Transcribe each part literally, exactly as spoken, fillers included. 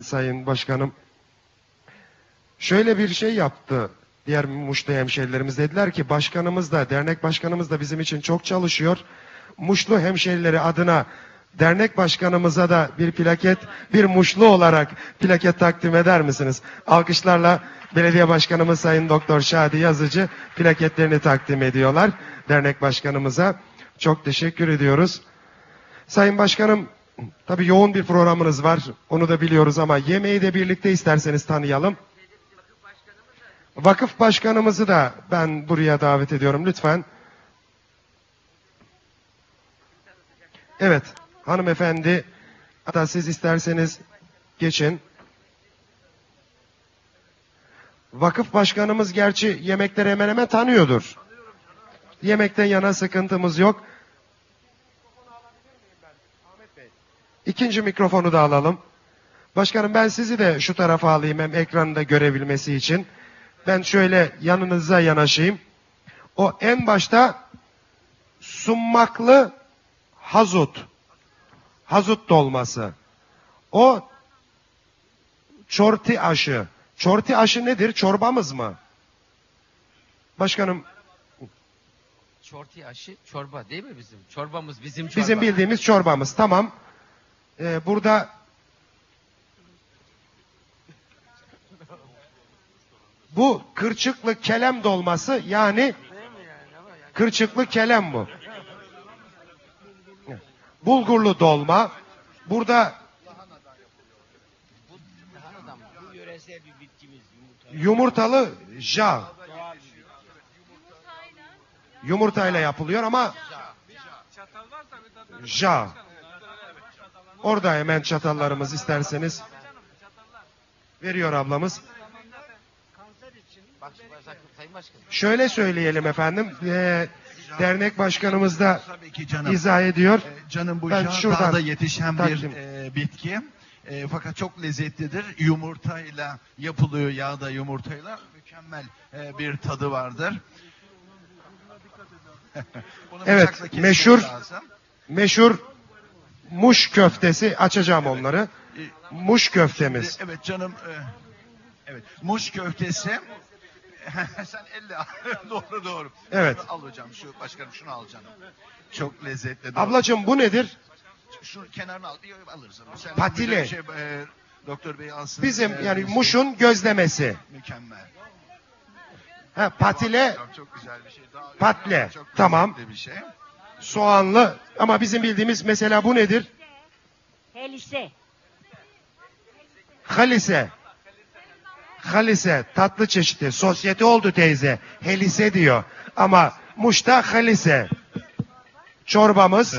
Sayın Başkanım. Şöyle bir şey yaptı diğer Muşlu hemşehrilerimiz. Dediler ki başkanımız da, dernek başkanımız da bizim için çok çalışıyor. Muşlu hemşehrileri adına dernek başkanımıza da bir plaket, bir Muşlu olarak plaket takdim eder misiniz? Alkışlarla belediye başkanımız Sayın Doktor Şadi Yazıcı plaketlerini takdim ediyorlar dernek başkanımıza. Çok teşekkür ediyoruz. Sayın Başkanım, tabii yoğun bir programınız var, onu da biliyoruz ama yemeği de birlikte isterseniz tanıyalım. Vakıf başkanımızı da ben buraya davet ediyorum lütfen. Evet, hanımefendi, hatta siz isterseniz geçin. Vakıf başkanımız gerçi yemekleri hemen hemen tanıyordur. Yemekten yana sıkıntımız yok. İkinci mikrofonu da alalım. Başkanım ben sizi de şu tarafa alayım hem ekranı da görebilmesi için. Ben şöyle yanınıza yanaşayım. O en başta summaklı hazut. Hazut dolması. O çorti aşı. Çorti aşı nedir? Çorbamız mı? Başkanım. Çorti aşı çorba değil mi bizim? Çorbamız bizim çorba. Bizim bildiğimiz çorbamız. Tamam. Ee, burada bu kırçıklı kelem dolması yani kırçıklı kelem bu. Bulgurlu dolma. Burada yumurtalı ja. Yumurtayla yapılıyor ama ja. Orada hemen çatallarımız isterseniz veriyor ablamız. Şöyle söyleyelim efendim. E, dernek başkanımız da izah ediyor. E, canım bu ben şu anda yetişen bir e, bitki. E, fakat çok lezzetlidir. Yumurtayla yapılıyor, yağda yumurtayla. Mükemmel e, bir tadı vardır. Evet, meşhur meşhur muş köftesi, açacağım evet. onları. Muş köftemiz. Şimdi, evet canım. E, evet, muş köftesi. Sen elle al. Doğru doğru. Evet. Şunu al hocam, şu başkanım şunu al canım. Çok lezzetli. Ablacığım bu nedir? Şu kenarını al, bir alırız. Sen patile. Şey, e, doktor bey alsın. Bizim e, yani şey. Muş'un gözlemesi. Mükemmel. Ha, patile. Çok, çok güzel bir şey. Daha patle. Çok tamam. Bir şey. Soğanlı ama bizim bildiğimiz mesela bu nedir? Helise. Halise. Halise tatlı çeşidi. Sosyete oldu teyze. Helise diyor. Ama Muş'ta halise. Çorbamız.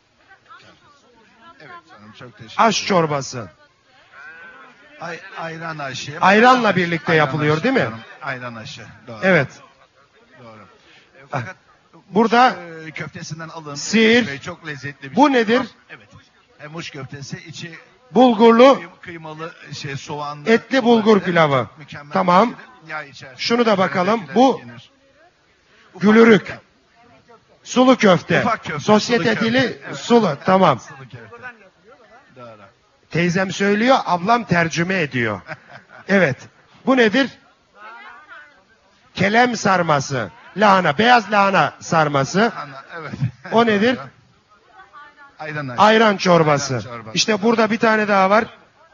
Evet canım çok teşekkür Aş çorbası. Ay, ayran aşı. Ayranla birlikte ayran yapılıyor aşı, değil mi? Canım. Ayran aşı. Doğru. Evet. Doğru. E, fakat burada muş, e, köftesinden alın. sihir. Bey, çok lezzetli bir bu şey. nedir? Evet. E, muş köftesi içi bulgurlu kıymalı şey soğanlı. etli bulgur pilavı. Tamam. Şunu da bakalım. Bu gülürük. Köfte. Sulu köfte. köfte. Sosyete sulu dili köfte. Evet. Sulu. Tamam. Sulu Doğru. Teyzem söylüyor, ablam tercüme ediyor. Evet. Bu nedir? Kelem sarması. Lahana, beyaz lahana sarması. Evet. O nedir? Ayran, Ayran çorbası. Ayran çorbası. İşte burada bir tane daha var.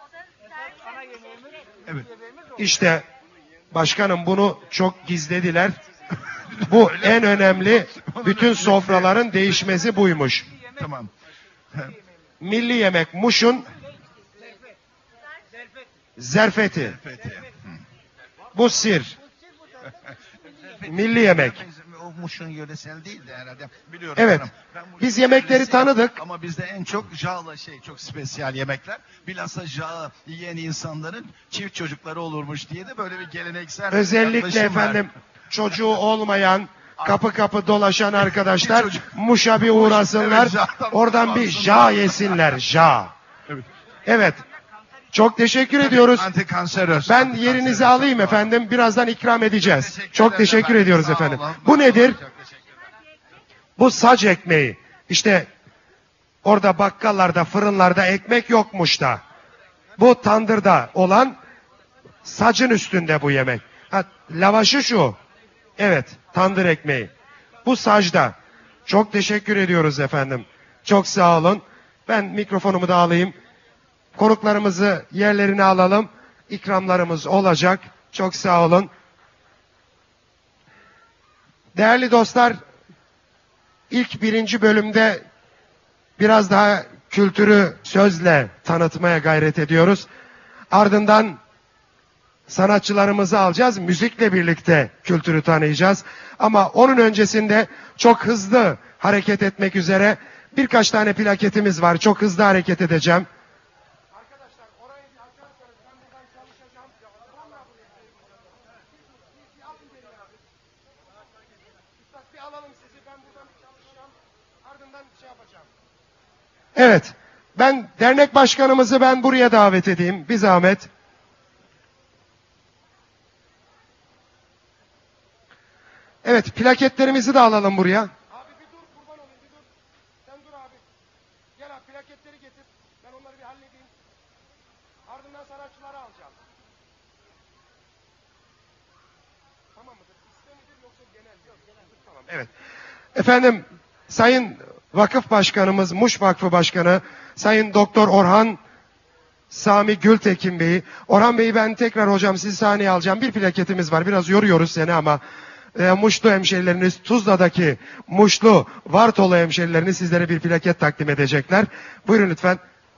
Evet. İşte başkanım bunu çok gizlediler. Bu en önemli, bütün sofraların değişmesi buymuş. Tamam. Milli yemek Muş'un zerfeti. Bu sir. Milli yemek. O Muş'un yöresel değil de herhalde. Biliyorum. Evet. Biz yemekleri tanıdık. Ama bizde en çok jağla şey çok spesiyel yemekler. Bilhassa jağ yiyen insanların çift çocukları olurmuş diye de böyle bir geleneksel özellikle efendim var. Çocuğu olmayan kapı kapı dolaşan arkadaşlar Muş'a bir uğrasınlar. Evet, oradan bir jağ yesinler. Jağ. Evet. Evet. Çok teşekkür Tabii, ediyoruz. Ben yerinizi alayım efendim. Birazdan ikram edeceğiz. Teşekkür Çok teşekkür efendim. ediyoruz Sağ efendim. Olun. Bu nedir? Bu sac ekmeği. İşte orada bakkallarda, fırınlarda ekmek yokmuş da. Bu tandırda olan sacın üstünde bu yemek. Ha, lavaşı şu. Evet, tandır ekmeği. Bu sacda. Çok teşekkür ediyoruz efendim. Çok sağ olun. Ben mikrofonumu da alayım. Konuklarımızı yerlerine alalım. İkramlarımız olacak. Çok sağ olun. Değerli dostlar, ilk birinci bölümde biraz daha kültürü sözle tanıtmaya gayret ediyoruz. Ardından sanatçılarımızı alacağız. Müzikle birlikte kültürü tanıyacağız. Ama onun öncesinde çok hızlı hareket etmek üzere birkaç tane plaketimiz var. Çok hızlı hareket edeceğim. Arkadaşlar orayı bir açarsanız ben buradan çalışacağım. Üstad bir alalım sizi. Ben buradan bir çalışacağım. Ardından şey yapacağım. Evet. Ben dernek başkanımızı ben buraya davet edeyim. Bir zahmet. Evet, plaketlerimizi de alalım buraya. Abi bir dur, kurban olayım bir dur. Sen dur abi. Gel abi plaketleri getir. Ben onları bir halledeyim. Ardından sanatçıları alacağım. Tamam mıdır? İsmi midir yoksa genel? Yok genel. Tamam. Evet. Efendim, Sayın Vakıf Başkanımız, Muş Vakfı Başkanı, Sayın Doktor Orhan Sami Gültekin Bey'i. Orhan Bey'i ben tekrar hocam sizi sahneye alacağım. Bir plaketimiz var. Biraz yoruyoruz seni ama e, Muşlu hemşerileriniz, Tuzla'daki Muşlu Vartolu hemşerileriniz sizlere bir plaket takdim edecekler. Buyurun lütfen.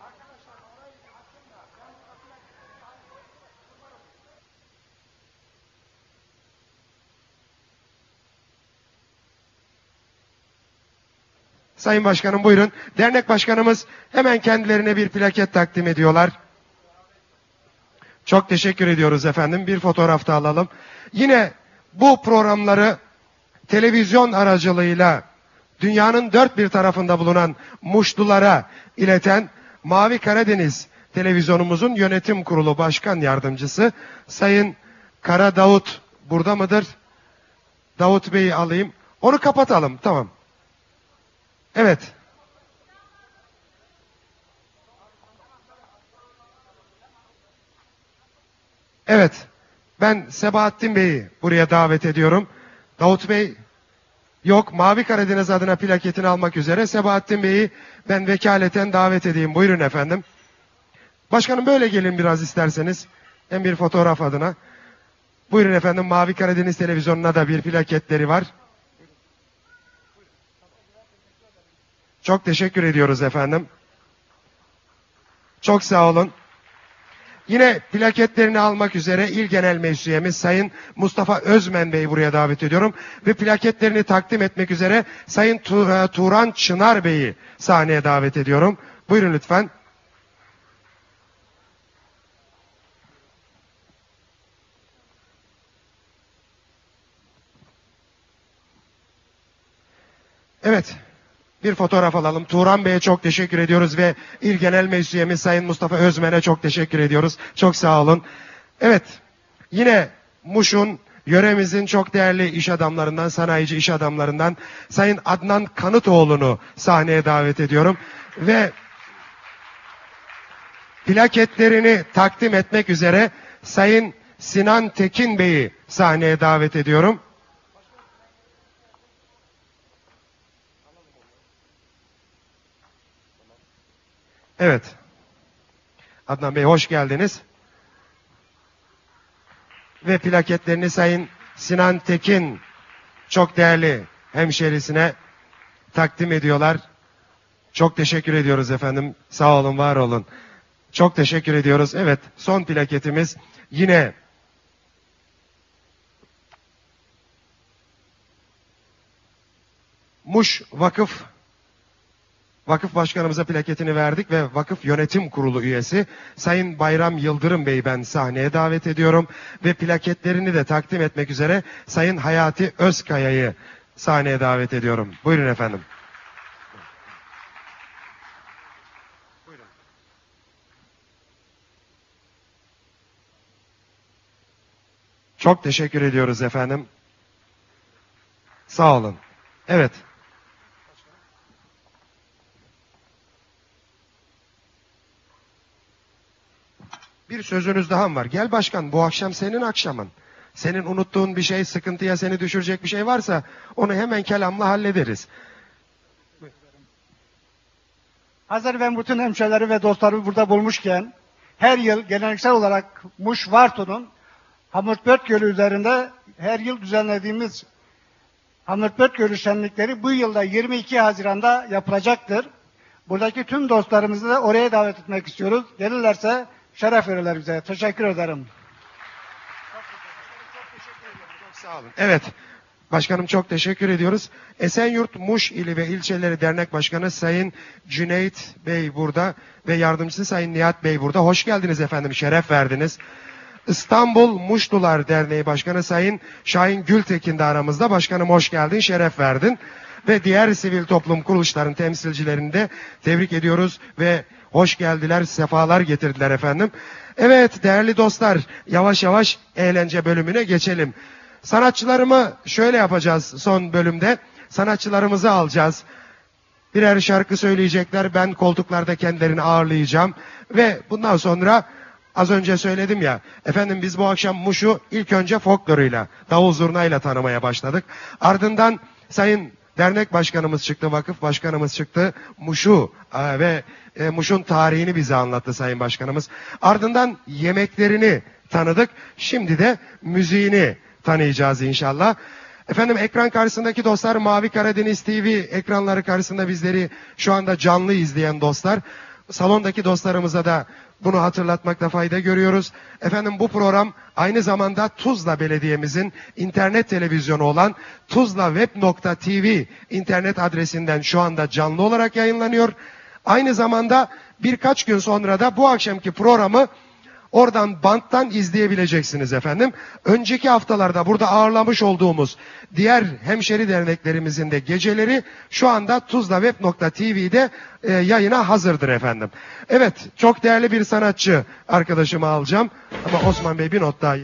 Sayın Başkanım buyurun. Dernek Başkanımız hemen kendilerine bir plaket takdim ediyorlar. Çok teşekkür ediyoruz efendim. Bir fotoğraf da alalım. Yine bu programları televizyon aracılığıyla dünyanın dört bir tarafında bulunan Muşlulara ileten Mavi Karadeniz televizyonumuzun yönetim kurulu başkan yardımcısı Sayın Kara Davut burada mıdır? Davut Bey'i alayım. Onu kapatalım. Tamam. Evet. Evet. Ben Sebahattin Bey'i buraya davet ediyorum. Davut Bey yok. Mavi Karadeniz adına plaketini almak üzere Sebahattin Bey'i ben vekaleten davet edeyim. Buyurun efendim. Başkanım böyle gelin biraz isterseniz. Hem bir fotoğraf adına. Buyurun efendim. Mavi Karadeniz televizyonuna da bir plaketleri var. Çok teşekkür ediyoruz efendim. Çok sağ olun. Yine plaketlerini almak üzere İl Genel Meclis Üyemiz Sayın Mustafa Özmen Bey'i buraya davet ediyorum. Ve plaketlerini takdim etmek üzere Sayın Tu- Turan Çınar Bey'i sahneye davet ediyorum. Buyurun lütfen. Evet. Bir fotoğraf alalım. Turan Bey'e çok teşekkür ediyoruz ve İl Genel Meclis Üyemiz Sayın Mustafa Özmen'e çok teşekkür ediyoruz. Çok sağ olun. Evet, yine Muş'un, yöremizin çok değerli iş adamlarından, sanayici iş adamlarından Sayın Adnan Kanıtoğlu'nu sahneye davet ediyorum. Ve plaketlerini takdim etmek üzere Sayın Sinan Tekin Bey'i sahneye davet ediyorum. Evet. Adnan Bey hoş geldiniz. Ve plaketlerini Sayın Sinan Tekin çok değerli hemşerisine takdim ediyorlar. Çok teşekkür ediyoruz efendim. Sağ olun, var olun. Çok teşekkür ediyoruz. Evet, son plaketimiz yine Muş Vakıf Vakıf Başkanımıza plaketini verdik ve Vakıf Yönetim Kurulu üyesi Sayın Bayram Yıldırım Bey'i ben sahneye davet ediyorum. Ve plaketlerini de takdim etmek üzere Sayın Hayati Özkaya'yı sahneye davet ediyorum. Buyurun efendim. Buyurun. Çok teşekkür ediyoruz efendim. Sağ olun. Evet. Bir sözünüz daha mı var? Gel başkan, bu akşam senin akşamın. Senin unuttuğun bir şey, sıkıntıya seni düşürecek bir şey varsa onu hemen kelamla hallederiz. Hazır ben bütün hemşehrileri ve dostlarımı burada bulmuşken her yıl geleneksel olarak Muş Varto'nun Hamurtbört Gölü üzerinde her yıl düzenlediğimiz Hamurtbört Gölü şenlikleri bu yılda yirmi iki Haziran'da yapılacaktır. Buradaki tüm dostlarımızı da oraya davet etmek istiyoruz. Gelirlerse şeref verirler bize. Teşekkür ederim. Sağ olun. Evet. Başkanım çok teşekkür ediyoruz. Esenyurt Muş İli ve İlçeleri Dernek Başkanı Sayın Cüneyt Bey burada ve yardımcısı Sayın Nihat Bey burada. Hoş geldiniz efendim, şeref verdiniz. İstanbul Muşlular Derneği Başkanı Sayın Şahin Gültekin de aramızda. Başkanım hoş geldin, şeref verdin. Ve diğer sivil toplum kuruluşlarının temsilcilerini de tebrik ediyoruz ve hoş geldiler, sefalar getirdiler efendim. Evet değerli dostlar, yavaş yavaş eğlence bölümüne geçelim. Sanatçılarımı şöyle yapacağız son bölümde. Sanatçılarımızı alacağız. Birer şarkı söyleyecekler. Ben koltuklarda kendilerini ağırlayacağım. Ve bundan sonra az önce söyledim ya. Efendim biz bu akşam Muş'u ilk önce folkloruyla, davul zurnayla tanımaya başladık. Ardından Sayın Dernek Başkanımız çıktı, vakıf başkanımız çıktı. Muş'u e, ve e, Muş'un tarihini bize anlattı Sayın Başkanımız. Ardından yemeklerini tanıdık. Şimdi de müziğini tanıyacağız inşallah. Efendim ekran karşısındaki dostlar, Mavi Karadeniz T V ekranları karşısında bizleri şu anda canlı izleyen dostlar. Salondaki dostlarımıza da bunu hatırlatmakta fayda görüyoruz. Efendim bu program aynı zamanda Tuzla Belediye'mizin internet televizyonu olan tuzlaweb nokta tv internet adresinden şu anda canlı olarak yayınlanıyor. Aynı zamanda birkaç gün sonra da bu akşamki programı oradan banttan izleyebileceksiniz efendim. Önceki haftalarda burada ağırlamış olduğumuz diğer hemşeri derneklerimizin de geceleri şu anda tuzlaweb nokta tv'de e, yayına hazırdır efendim. Evet, çok değerli bir sanatçı arkadaşımı alacağım. Ama Osman Bey bir not daha.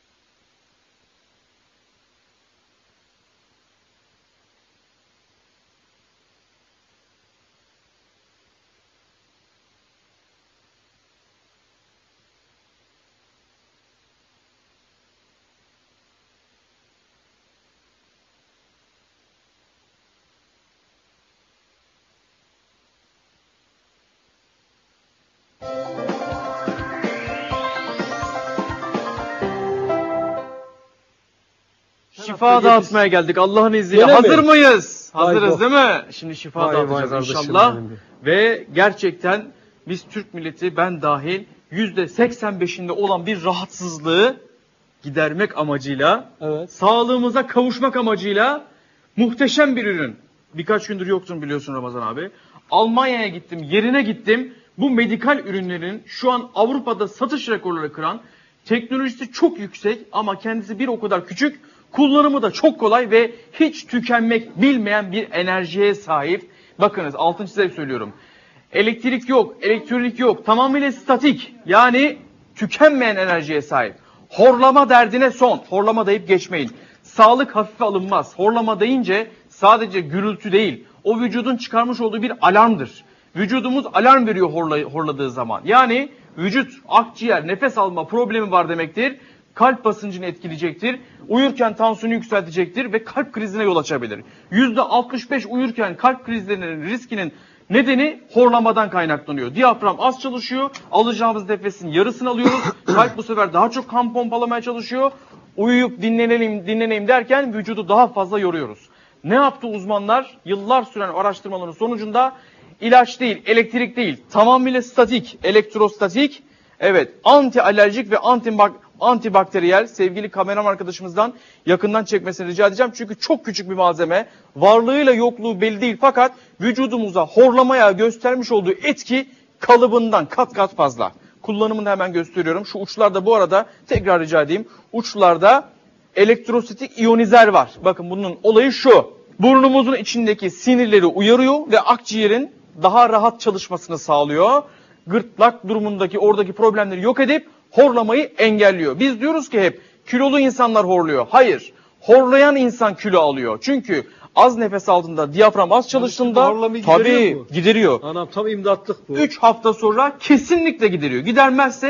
Şifa dağıtmaya geldik Allah'ın izniyle. Öyle Hazır mi? mıyız? Hazırız Vay değil mi? Şimdi şifa Vay dağıtacağız vay kardeşim inşallah. benim. Ve gerçekten biz Türk milleti, ben dahil yüzde seksen beşinde olan bir rahatsızlığı gidermek amacıyla, Evet. sağlığımıza kavuşmak amacıyla muhteşem bir ürün. Birkaç gündür yoktun biliyorsun Ramazan abi. Almanya'ya gittim, yerine gittim. Bu medikal ürünlerin şu an Avrupa'da satış rekorları kıran, teknolojisi çok yüksek ama kendisi bir o kadar küçük, kullanımı da çok kolay ve hiç tükenmek bilmeyen bir enerjiye sahip. Bakınız altın çizerek söylüyorum. Elektrik yok, elektronik yok, tamamıyla statik, yani tükenmeyen enerjiye sahip. Horlama derdine son. Horlama deyip geçmeyin. Sağlık hafife alınmaz. Horlama deyince sadece gürültü değil, o vücudun çıkarmış olduğu bir alarmdır. Vücudumuz alarm veriyor horlay- horladığı zaman. Yani vücut, akciğer, nefes alma problemi var demektir. Kalp basıncını etkileyecektir. Uyurken tansiyonu yükseltecektir ve kalp krizine yol açabilir. yüzde altmış beş uyurken kalp krizlerinin riskinin nedeni horlamadan kaynaklanıyor. Diyafram az çalışıyor. Alacağımız nefesin yarısını alıyoruz. Kalp bu sefer daha çok kan pompalamaya çalışıyor. Uyuyup dinlenelim, dinleneyim derken vücudu daha fazla yoruyoruz. Ne yaptı uzmanlar? Yıllar süren araştırmaların sonucunda ilaç değil, elektrik değil, tamamıyla statik, elektrostatik, evet, anti alerjik ve anti antibakteriyel, sevgili kameraman arkadaşımızdan yakından çekmesini rica edeceğim. Çünkü çok küçük bir malzeme, varlığıyla yokluğu belli değil fakat vücudumuza horlamaya göstermiş olduğu etki kalıbından kat kat fazla. Kullanımını hemen gösteriyorum. Şu uçlarda bu arada tekrar rica edeyim. Uçlarda elektrostatik iyonizer var. Bakın bunun olayı şu. Burnumuzun içindeki sinirleri uyarıyor ve akciğerin daha rahat çalışmasını sağlıyor. Gırtlak durumundaki oradaki problemleri yok edip horlamayı engelliyor. Biz diyoruz ki hep kilolu insanlar horluyor. Hayır. Horlayan insan kilo alıyor. Çünkü az nefes aldığında, diyafram az çalıştığında horlamayı gideriyor tabii mu? gideriyor. Anam tam imdatlık bu. üç hafta sonra kesinlikle gideriyor. Gidermezse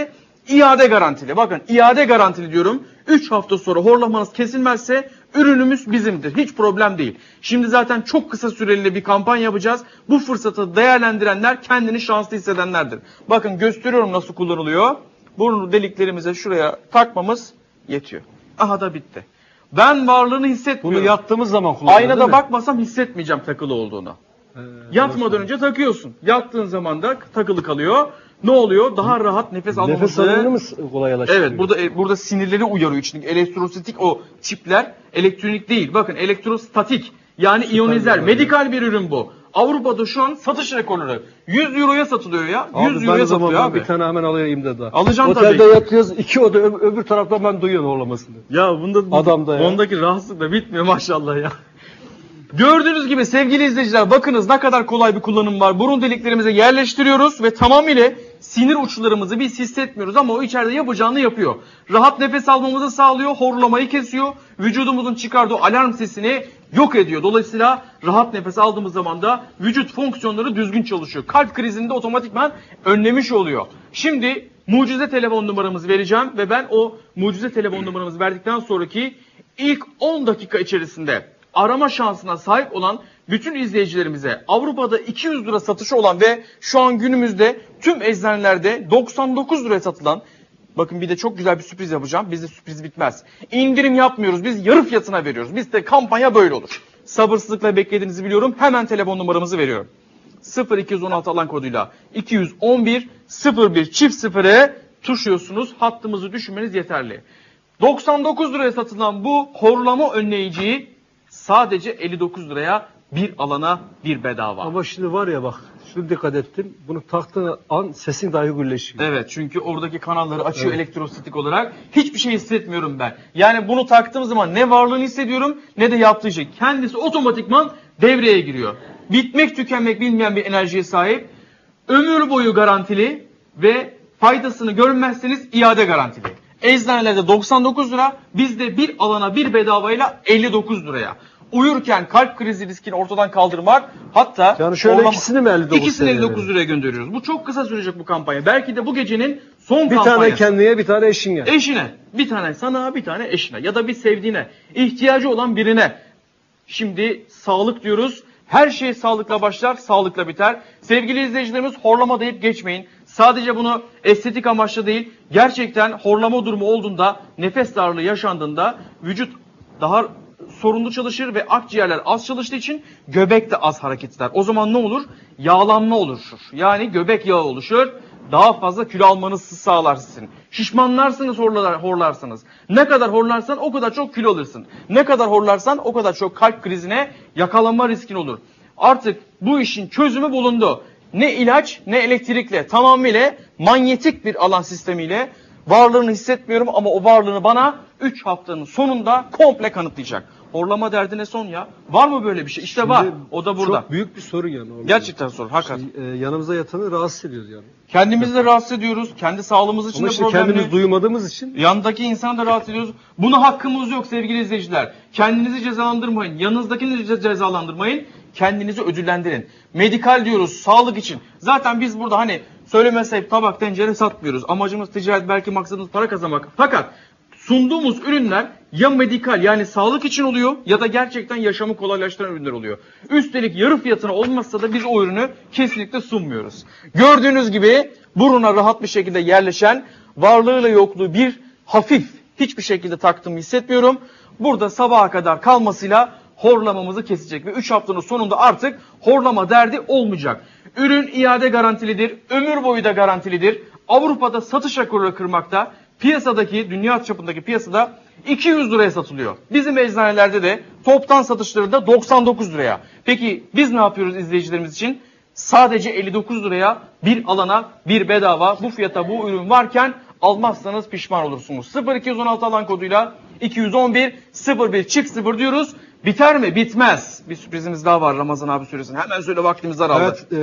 İade garantili. Bakın iade garantili diyorum. üç hafta sonra horlamanız kesilmezse ürünümüz bizimdir. Hiç problem değil. Şimdi zaten çok kısa süreli bir kampanya yapacağız. Bu fırsatı değerlendirenler kendini şanslı hissedenlerdir. Bakın gösteriyorum nasıl kullanılıyor. Burnu deliklerimize şuraya takmamız yetiyor. Aha da bitti. Ben varlığını hissetmiyorum. Bunu yattığımız zaman kullanıyoruz. Aynada bakmasam hissetmeyeceğim takılı olduğunu. Ee, Yatmadan önce takıyorsun. Yattığın zaman da takılı kalıyor. Ne oluyor? Daha rahat nefes almamızı... Nefes alımını mı kolaylaştırıyor? Evet, burada e, burada sinirleri uyarıyor. İçindeki elektrostatik o çipler elektronik değil. Bakın elektrostatik yani iyonizer. Medikal bir ürün bu. Avrupa'da şu an satış rekorları. yüz euroya satılıyor ya. yüz Abi euroya ben o zaman satılıyor ben abi. bir tane hemen alayım da da. Alacağım Otelde tabii. yatıyoruz, iki oda öb- öbür taraftan ben duyuyorum horlamasını. Ya bunda Adamda ya. ondaki rahatsızlık da bitmiyor maşallah ya. Gördüğünüz gibi sevgili izleyiciler bakınız ne kadar kolay bir kullanım var. Burun deliklerimize yerleştiriyoruz ve tamamıyla sinir uçlarımızı biz hissetmiyoruz ama o içeride yapacağını yapıyor. Rahat nefes almamızı sağlıyor, horlamayı kesiyor, vücudumuzun çıkardığı alarm sesini yok ediyor. Dolayısıyla rahat nefes aldığımız zaman da vücut fonksiyonları düzgün çalışıyor. Kalp krizini de otomatikman önlemiş oluyor. Şimdi mucize telefon numaramızı vereceğim ve ben o mucize telefon numaramızı verdikten sonraki ilk on dakika içerisinde arama şansına sahip olan bütün izleyicilerimize Avrupa'da iki yüz lira satışı olan ve şu an günümüzde tüm eczanelerde doksan dokuz liraya satılan, bakın bir de çok güzel bir sürpriz yapacağım. Bizde sürpriz bitmez. İndirim yapmıyoruz. Biz yarı fiyatına veriyoruz. Bizde kampanya böyle olur. Sabırsızlıkla beklediğinizi biliyorum. Hemen telefon numaramızı veriyorum. sıfır iki on altı alan koduyla iki yüz on bir sıfır bir çift sıfıra tuşluyorsunuz. Hattımızı düşünmeniz yeterli. doksan dokuz liraya satılan bu horlama önleyiciyi sadece elli dokuz liraya bir alana bir bedava. Ama şimdi var ya bak, şunu dikkat ettim. Bunu taktığın an sesin dahi gülleşiyor. Evet, çünkü oradaki kanalları açıyor elektrostatik olarak. Hiçbir şey hissetmiyorum ben. Yani bunu taktığım zaman ne varlığını hissediyorum ne de yaptığı şey. Kendisi otomatikman devreye giriyor. Bitmek tükenmek bilmeyen bir enerjiye sahip. Ömür boyu garantili ve faydasını görmezseniz iade garantili. Eczanelerde doksan dokuz lira, bizde bir alana bir bedavayla elli dokuz liraya. Uyurken kalp krizi riskini ortadan kaldırmak, hatta Yani şöyle orlama- ikisini mi elli dokuz ikisini elli liraya dokuz liraya gönderiyoruz. Bu çok kısa sürecek bu kampanya. Belki de bu gecenin son Bir kampanyası. tane kendine, bir tane eşine. Eşine, bir tane sana, bir tane eşine ya da bir sevdiğine, ihtiyacı olan birine. Şimdi sağlık diyoruz. Her şey sağlıkla başlar, sağlıkla biter. Sevgili izleyicilerimiz, horlama deyip geçmeyin. Sadece bunu estetik amaçlı değil, gerçekten horlama durumu olduğunda, nefes darlığı yaşandığında vücut daha sorunlu çalışır ve akciğerler az çalıştığı için göbek de az hareket eder. O zaman ne olur? Yağlanma oluşur. Yani göbek yağı oluşur. Daha fazla kilo almanızı sağlar sizin. Şişmanlarsınız, horlar, horlarsınız. Ne kadar horlarsan o kadar çok kilo alırsın. Ne kadar horlarsan o kadar çok kalp krizine yakalanma riskin olur. Artık bu işin çözümü bulundu. Ne ilaç ne elektrikle, tamamıyla manyetik bir alan sistemiyle varlığını hissetmiyorum ama o varlığını bana üç haftanın sonunda komple kanıtlayacak. Horlama derdine son ya. Var mı böyle bir şey? İşte var. O da burada. Çok büyük bir sorun yani. orada. Gerçekten sorun. Hakikaten. Şey, e, yanımıza yatanı rahatsız ediyoruz yani. Kendimizi de rahatsız ediyoruz. Kendi sağlığımız için Ama de işte problemli. kendimiz duymadığımız için Yandaki insanı da rahatsız ediyoruz. Buna hakkımız yok sevgili izleyiciler. Kendinizi cezalandırmayın. Yanınızdakini de cezalandırmayın. Kendinizi ödüllendirin. Medikal diyoruz sağlık için. Zaten biz burada hani söylemesek tabak tencere satmıyoruz. Amacımız ticaret, belki maksadımız para kazanmak. Fakat sunduğumuz ürünler ya medikal yani sağlık için oluyor ya da gerçekten yaşamı kolaylaştıran ürünler oluyor. Üstelik yarı fiyatına olmazsa da biz o ürünü kesinlikle sunmuyoruz. Gördüğünüz gibi buruna rahat bir şekilde yerleşen, varlığıyla yokluğu bir hafif, hiçbir şekilde taktığımı hissetmiyorum. Burada sabaha kadar kalmasıyla horlamamızı kesecek ve üç haftanın sonunda artık horlama derdi olmayacak. Ürün iade garantilidir, ömür boyu da garantilidir. Avrupa'da satış rekoru kırmakta, piyasadaki, dünya çapındaki piyasada iki yüz liraya satılıyor. Bizim eczanelerde de toptan satışlarında doksan dokuz liraya. Peki biz ne yapıyoruz izleyicilerimiz için? Sadece elli dokuz liraya bir alana bir bedava, bu fiyata bu ürün varken almazsanız pişman olursunuz. sıfır iki on altı alan koduyla iki yüz on bir sıfır bir çift sıfır diyoruz. Biter mi? Bitmez. Bir sürprizimiz daha var Ramazan abi söylesin. Hemen söyle, vaktimiz daraldı. evet,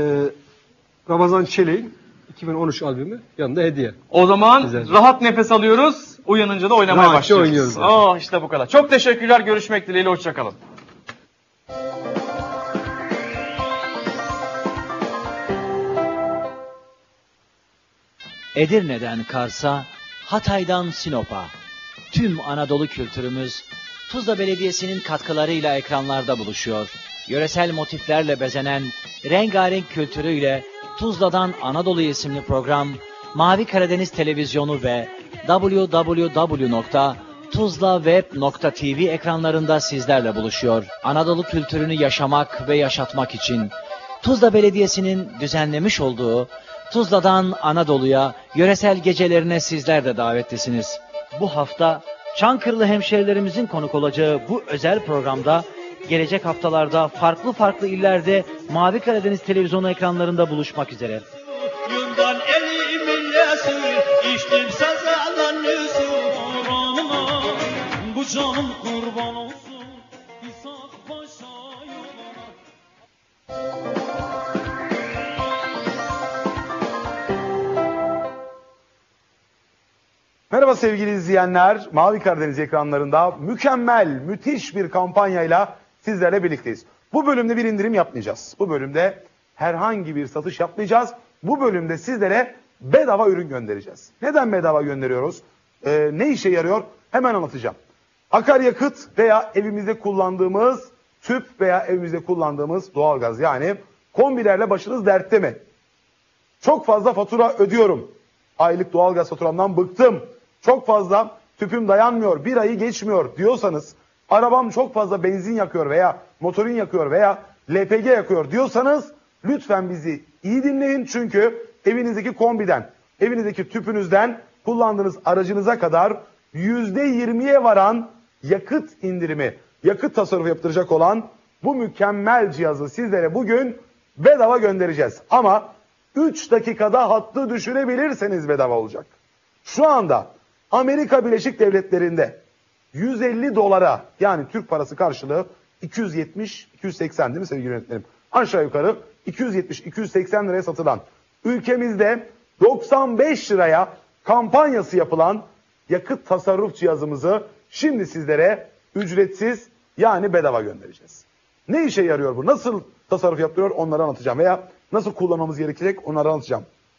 e, Ramazan Çelik'in iki bin on üç albümü yanında hediye. O zaman Güzel. rahat nefes alıyoruz. Uyanınca da oynamaya Rahatça başlıyoruz. oynuyoruz. Oh, işte bu kadar. Çok teşekkürler. Görüşmek dileğiyle. Hoşçakalın. Edirne'den Kars'a Hatay'dan Sinop'a. Tüm Anadolu kültürümüz Tuzla Belediyesi'nin katkılarıyla ekranlarda buluşuyor. Yöresel motiflerle bezenen rengarenk kültürüyle Tuzla'dan Anadolu isimli program Mavi Karadeniz Televizyonu ve double-u double-u double-u nokta tuzlaweb nokta tv ekranlarında sizlerle buluşuyor. Anadolu kültürünü yaşamak ve yaşatmak için Tuzla Belediyesi'nin düzenlemiş olduğu Tuzla'dan Anadolu'ya yöresel gecelerine sizler de davetlisiniz. Bu hafta Çankırılı hemşehrilerimizin konuk olacağı bu özel programda gelecek haftalarda farklı farklı illerde Mavi Karadeniz Televizyonu ekranlarında buluşmak üzere. Yundan elimin yası, içtim sazalan Kur'an'ıma, bu canım kurban olsun, İshak Paşa yoluna. Merhaba sevgili izleyenler, Mavi Karadeniz ekranlarında mükemmel, müthiş bir kampanyayla sizlerle birlikteyiz. Bu bölümde bir indirim yapmayacağız. Bu bölümde herhangi bir satış yapmayacağız. Bu bölümde sizlere bedava ürün göndereceğiz. Neden bedava gönderiyoruz? Ee, ne işe yarıyor? Hemen anlatacağım. Akaryakıt veya evimizde kullandığımız tüp veya evimizde kullandığımız doğalgaz, yani kombilerle başınız dertte mi? Çok fazla fatura ödüyorum. Aylık doğalgaz faturamdan bıktım. Çok fazla tüpüm dayanmıyor, bir ayı geçmiyor diyorsanız, arabam çok fazla benzin yakıyor veya motorin yakıyor veya L P G yakıyor diyorsanız lütfen bizi iyi dinleyin. Çünkü evinizdeki kombiden, evinizdeki tüpünüzden kullandığınız aracınıza kadar yüzde yirmiye varan yakıt indirimi, yakıt tasarrufu yaptıracak olan bu mükemmel cihazı sizlere bugün bedava göndereceğiz. Ama üç dakikada hattı düşürebilirseniz bedava olacak. Şu anda Amerika Birleşik Devletleri'nde yüz elli dolara, yani Türk parası karşılığı iki yüz yetmiş iki yüz seksen değil mi sevgili yönetmenim? Aşağı yukarı iki yüz yetmiş iki yüz seksen liraya satılan, ülkemizde doksan beş liraya kampanyası yapılan yakıt tasarruf cihazımızı şimdi sizlere ücretsiz, yani bedava göndereceğiz. Ne işe yarıyor bu? Nasıl tasarruf yaptırıyor? Onları anlatacağım. Veya nasıl kullanmamız gerekecek? Onları anlatacağım.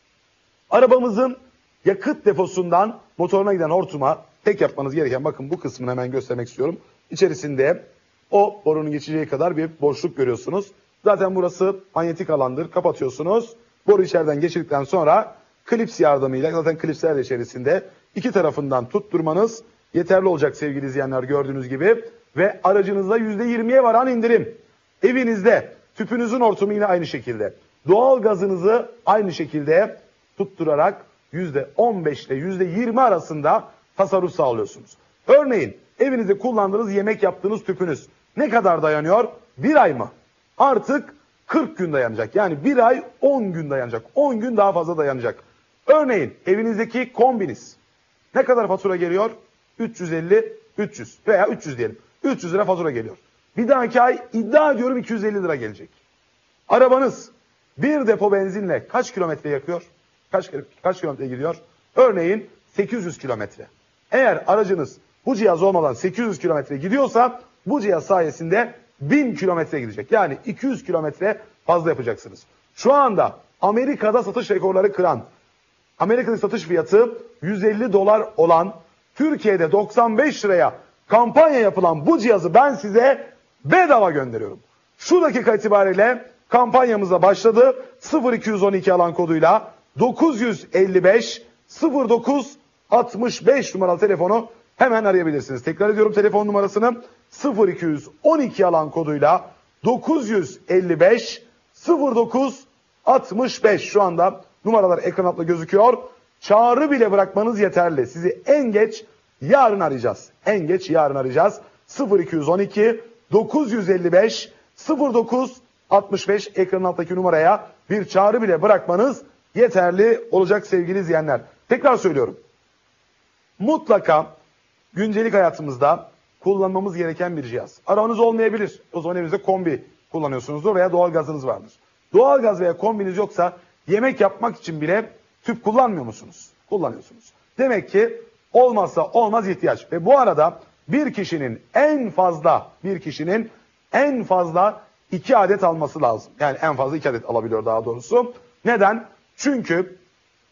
Arabamızın yakıt deposundan motoruna giden hortuma tek yapmanız gereken, bakın bu kısmını hemen göstermek istiyorum. İçerisinde o borunun geçeceği kadar bir boşluk görüyorsunuz. Zaten burası manyetik alandır. Kapatıyorsunuz. Boru içeriden geçirdikten sonra klips yardımıyla, zaten klipsler de içerisinde, iki tarafından tutturmanız yeterli olacak sevgili izleyenler, gördüğünüz gibi. Ve aracınızda yüzde yirmiye varan indirim. Evinizde tüpünüzün hortumu yine aynı şekilde. Doğal gazınızı aynı şekilde tutturarak yüzde on beş ile yüzde yirmi arasında tasarruf sağlıyorsunuz. Örneğin evinizde kullandığınız, yemek yaptığınız tüpünüz ne kadar dayanıyor? Bir ay mı? Artık kırk gün dayanacak. Yani bir ay on gün dayanacak. on gün daha fazla dayanacak. Örneğin evinizdeki kombiniz ne kadar fatura geliyor? üç yüz elli, üç yüz veya üç yüz diyelim. üç yüz lira fatura geliyor. Bir dahaki ay iddia ediyorum iki yüz elli lira gelecek. Arabanız bir depo benzinle kaç kilometre yakıyor? Kaç, kaç kilometre gidiyor? Örneğin sekiz yüz kilometre. Eğer aracınız bu cihaz olmadan sekiz yüz kilometre gidiyorsa bu cihaz sayesinde bin kilometre gidecek. Yani iki yüz kilometre fazla yapacaksınız. Şu anda Amerika'da satış rekorları kıran, Amerika'da satış fiyatı yüz elli dolar olan, Türkiye'de doksan beş liraya kampanya yapılan bu cihazı ben size bedava gönderiyorum. Şu dakika itibariyle kampanyamıza başladı. sıfır iki yüz on iki alan koduyla dokuz yüz elli beş sıfır dokuz altmış beş numaralı telefonu hemen arayabilirsiniz. Tekrar ediyorum telefon numarasını: sıfır iki yüz on iki alan koduyla dokuz yüz elli beş sıfır dokuz altmış beş. Şu anda numaralar ekran altında gözüküyor. Çağrı bile bırakmanız yeterli. Sizi en geç yarın arayacağız. En geç yarın arayacağız. sıfır iki yüz on iki dokuz yüz elli beş sıfır dokuz altmış beş ekranın alttaki numaraya bir çağrı bile bırakmanız yeterli olacak sevgili izleyenler. Tekrar söylüyorum. Mutlaka güncelik hayatımızda kullanmamız gereken bir cihaz. Arabanız olmayabilir. O zaman evinizde kombi kullanıyorsunuzdur veya doğalgazınız vardır. Doğalgaz veya kombiniz yoksa yemek yapmak için bile tüp kullanmıyor musunuz? Kullanıyorsunuz. Demek ki olmazsa olmaz ihtiyaç. Ve bu arada bir kişinin en fazla bir kişinin en fazla iki adet alması lazım. Yani en fazla iki adet alabiliyor daha doğrusu. Neden? Çünkü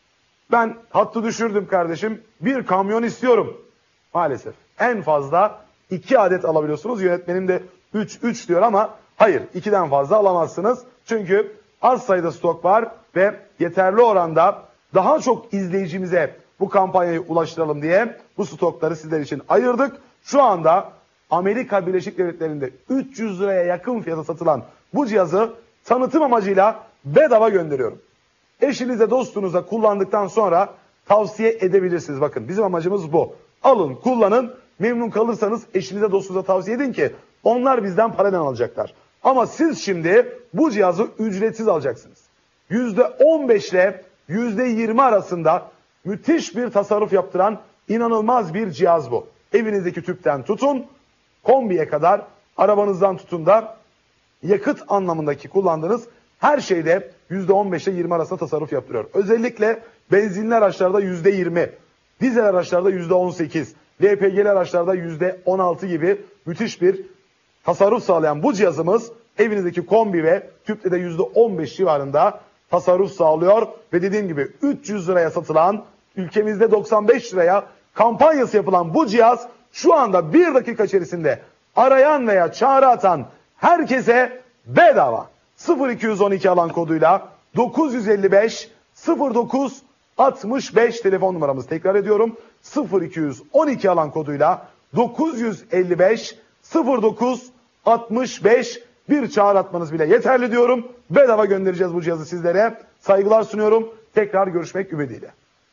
Ben hattı düşürdüm kardeşim. Bir kamyon istiyorum. Maalesef. En fazla iki adet alabiliyorsunuz. Yönetmenim de üç üç diyor ama hayır, ikiden fazla alamazsınız. Çünkü az sayıda stok var ve yeterli oranda daha çok izleyicimize bu kampanyayı ulaştıralım diye bu stokları sizler için ayırdık. Şu anda Amerika Birleşik Devletleri'nde üç yüz liraya yakın fiyata satılan bu cihazı tanıtım amacıyla bedava gönderiyorum. Eşinize, dostunuza kullandıktan sonra tavsiye edebilirsiniz. Bakın bizim amacımız bu. Alın, kullanın, memnun kalırsanız eşinize, dostunuza tavsiye edin ki onlar bizden paradan alacaklar. Ama siz şimdi bu cihazı ücretsiz alacaksınız. yüzde on beş ile yüzde yirmi arasında müthiş bir tasarruf yaptıran inanılmaz bir cihaz bu. Evinizdeki tüpten tutun, kombiye kadar, arabanızdan tutun da yakıt anlamındaki kullandığınız her şeyde yüzde on beş ile yirmi arasında tasarruf yaptırıyor. Özellikle benzinli araçlarda yüzde yirmi, dizel araçlarda yüzde on sekiz, L P G'li araçlarda yüzde on altı gibi müthiş bir tasarruf sağlayan bu cihazımız evinizdeki kombi ve tüple de yüzde on beş civarında tasarruf sağlıyor. Ve dediğim gibi üç yüz liraya satılan, ülkemizde doksan beş liraya kampanyası yapılan bu cihaz şu anda bir dakika içerisinde arayan veya çağrı atan herkese bedava. sıfır iki on iki alan koduyla dokuz yüz elli beş sıfır dokuz altmış beş telefon numaramız, tekrar ediyorum, sıfır iki on iki alan koduyla dokuz yüz elli beş sıfır dokuz altmış beş bir çağrı atmanız bile yeterli diyorum. Bedava göndereceğiz bu cihazı sizlere. Saygılar sunuyorum. Tekrar görüşmek ümidiyle.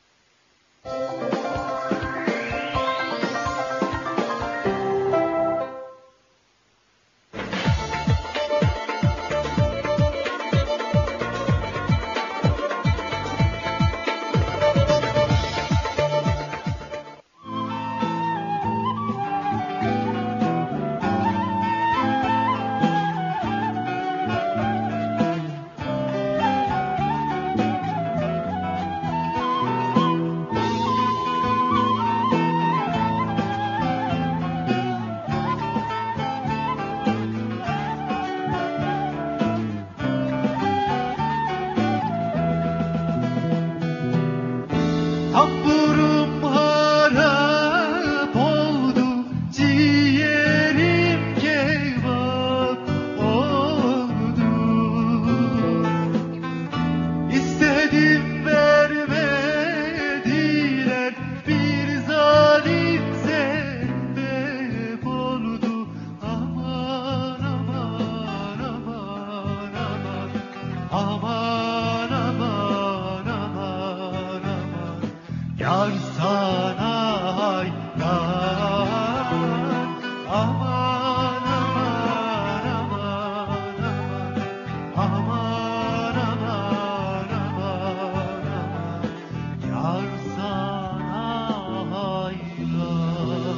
Tamburum harap oldu, ciğerim kebap oldu. İstedim vermediler, bir zalim sebep oldu. Aman aman aman aman, aman aman aman aman. Yar sana hayran, aman aman aman aman, aman aman aman aman, yar sana hayran.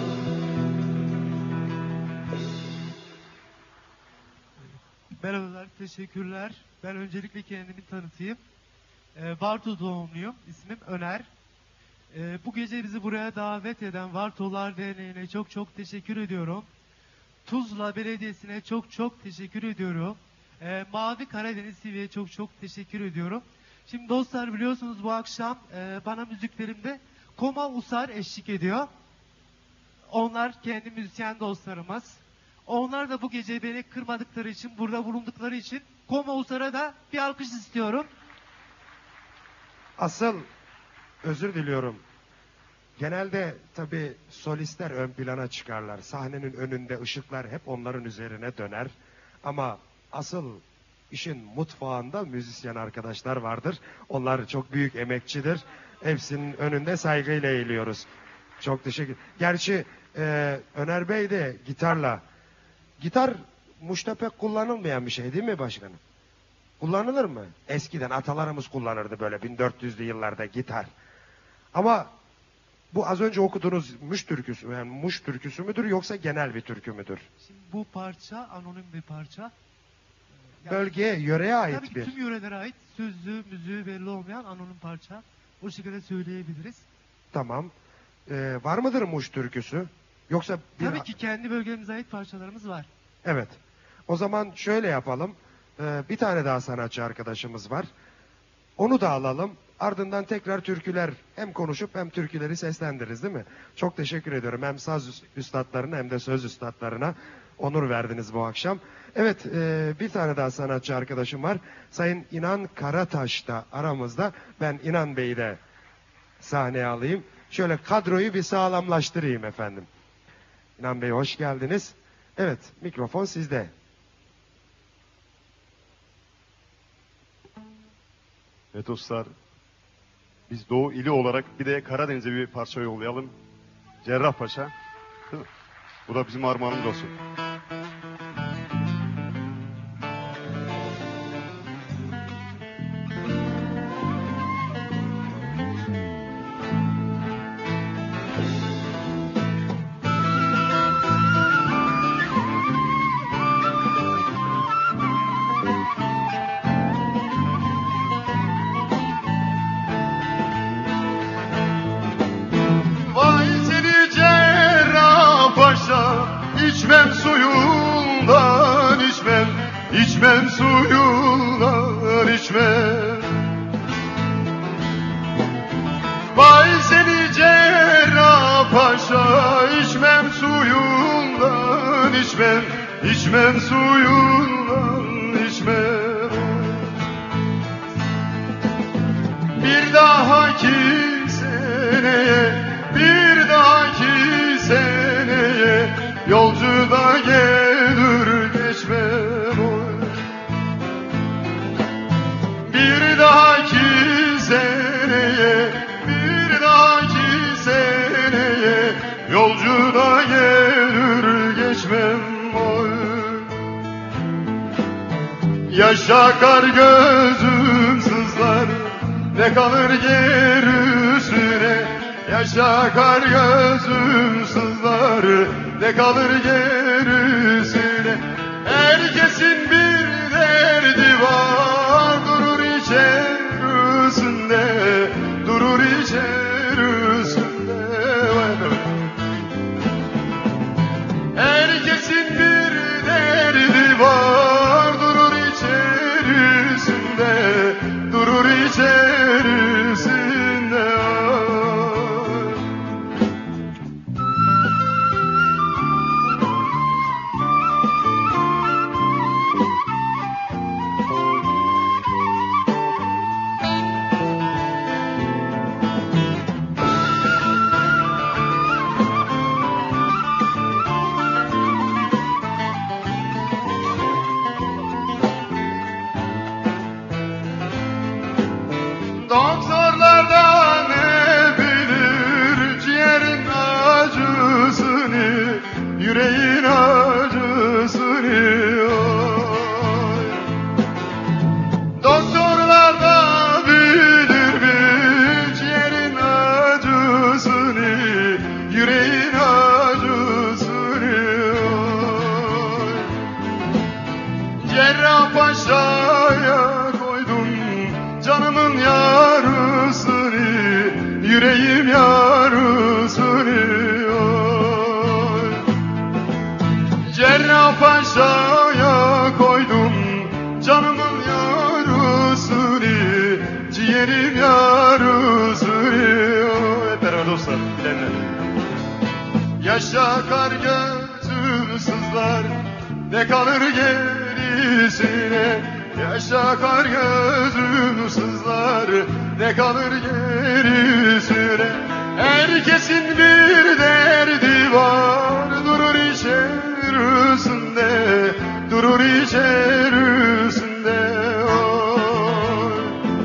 Merhabalar, teşekkürler. Ben öncelikle kendimi tanıtayım. Ee, Varto doğumluyum. İsmim Öner. Ee, bu gece bizi buraya davet eden Vartolar Derneği'ne çok çok teşekkür ediyorum. Tuzla Belediyesi'ne çok çok teşekkür ediyorum. Ee, Mavi Karadeniz T V'ye çok çok teşekkür ediyorum. Şimdi dostlar, biliyorsunuz bu akşam e, bana müziklerimde Koma Usar eşlik ediyor. Onlar kendi müzisyen dostlarımız. Onlar da bu gece beni kırmadıkları için, burada bulundukları için Koma Usar'a da bir alkış istiyorum. Asıl özür diliyorum. Genelde tabii solistler ön plana çıkarlar. Sahnenin önünde ışıklar hep onların üzerine döner. Ama asıl işin mutfağında müzisyen arkadaşlar vardır. Onlar çok büyük emekçidir. Hepsinin önünde saygıyla eğiliyoruz. Çok teşekkür. Gerçi e, Öner Bey de gitarla. Gitar Muş'ta pek kullanılmayan bir şey değil mi başkanım? Kullanılır mı? Eskiden atalarımız kullanırdı böyle bin dört yüzlü yıllarda gitar. Ama bu az önce okuduğunuz Muş türküsü, yani Muş türküsü müdür yoksa genel bir türkü müdür? Şimdi bu parça anonim bir parça. Yani Bölgeye, yöreye ait tabii ki bir. tüm yörelere ait, sözlü, müziği belli olmayan anonim parça. O şekilde söyleyebiliriz. Tamam. Ee, var mıdır Muş türküsü? Yoksa bir... Tabii ki kendi bölgemize ait parçalarımız var. Evet. O zaman şöyle yapalım. Ee, bir tane daha sanatçı arkadaşımız var. Onu da alalım. Ardından tekrar türküler hem konuşup hem türküleri seslendiririz değil mi? Çok teşekkür ediyorum hem saz üs- üstadlarına hem de söz üstadlarına onur verdiniz bu akşam. Evet e, bir tane daha sanatçı arkadaşım var. Sayın İnan Karataş da aramızda. Ben İnan Bey'i de sahneye alayım. Şöyle kadroyu bir sağlamlaştırayım efendim. İnan Bey hoş geldiniz. Evet mikrofon sizde. Evet dostlar, biz Doğu ili olarak bir de Karadeniz'e bir parça yollayalım. Cerrahpaşa. Değil mi? Bu da bizim armağanımız olsun. Vay seni Cerrahpaşa, içmem suyundan içmem, içmem suyundan içmem. Vay seni Cerrahpaşa, içmem suyundan içmem, içmem suyundan içmem. Bir dahaki seneye, bir dahaki seneye yolcu da gelir geçmem oy. Bir dahaki seneye, bir dahaki seneye yolcu da gelir geçmem oy. Yaşa kar gözüm sızlar, ne kalır gerisine. Yaşa kar gözüm sızlar, ne kalır gerisine. Herkesin bir derdi var, durur içerisinde, durur içerisinde. Herkesin bir derdi var, durur içerisinde, durur içerisinde. Doktorlardan ne bilir ciğerin acısını, yüreğin acısını. Oy. Doktorlar da bilir mi ciğerin acısını, yüreğin acısını. Oy. Cerrahpaşa'ya koydum canımın yarısını, yüreğim yarısını. Oy. Cerrahpaşa'ya koydum canımın yarısını, ciğerim yarısını. Oy. Hep beraber dostlar, bilenler. Yaşa kar gözüm sızlar, ne kalır gerisine. Yaşa kar gözüm sızlar, ne kalır gerisine. Herkesin bir derdi var, durur içerisinde, durur içerisinde. Oy.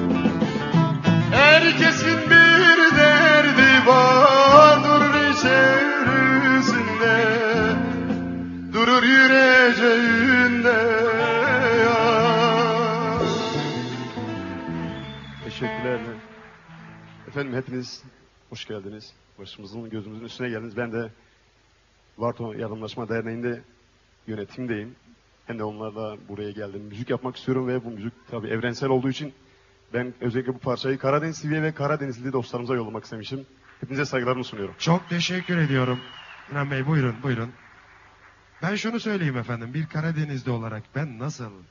Herkesin bir derdi var, durur içerisinde, durur yüreceğinde. Teşekkürler. Efendim hepiniz hoş geldiniz. Başımızın gözümüzün üstüne geldiniz. Ben de Varto Yardımlaşma Derneği'nde yönetimdeyim. Hem de onlarla buraya geldim. Müzik yapmak istiyorum ve bu müzik tabii evrensel olduğu için ben özellikle bu parçayı Karadeniz T V'ye ve Karadenizli dostlarımıza yollamak istemişim. Hepinize saygılarımı sunuyorum. Çok teşekkür ediyorum. İnan Bey buyurun buyurun. Ben şunu söyleyeyim efendim. Bir Karadenizli olarak ben nasıl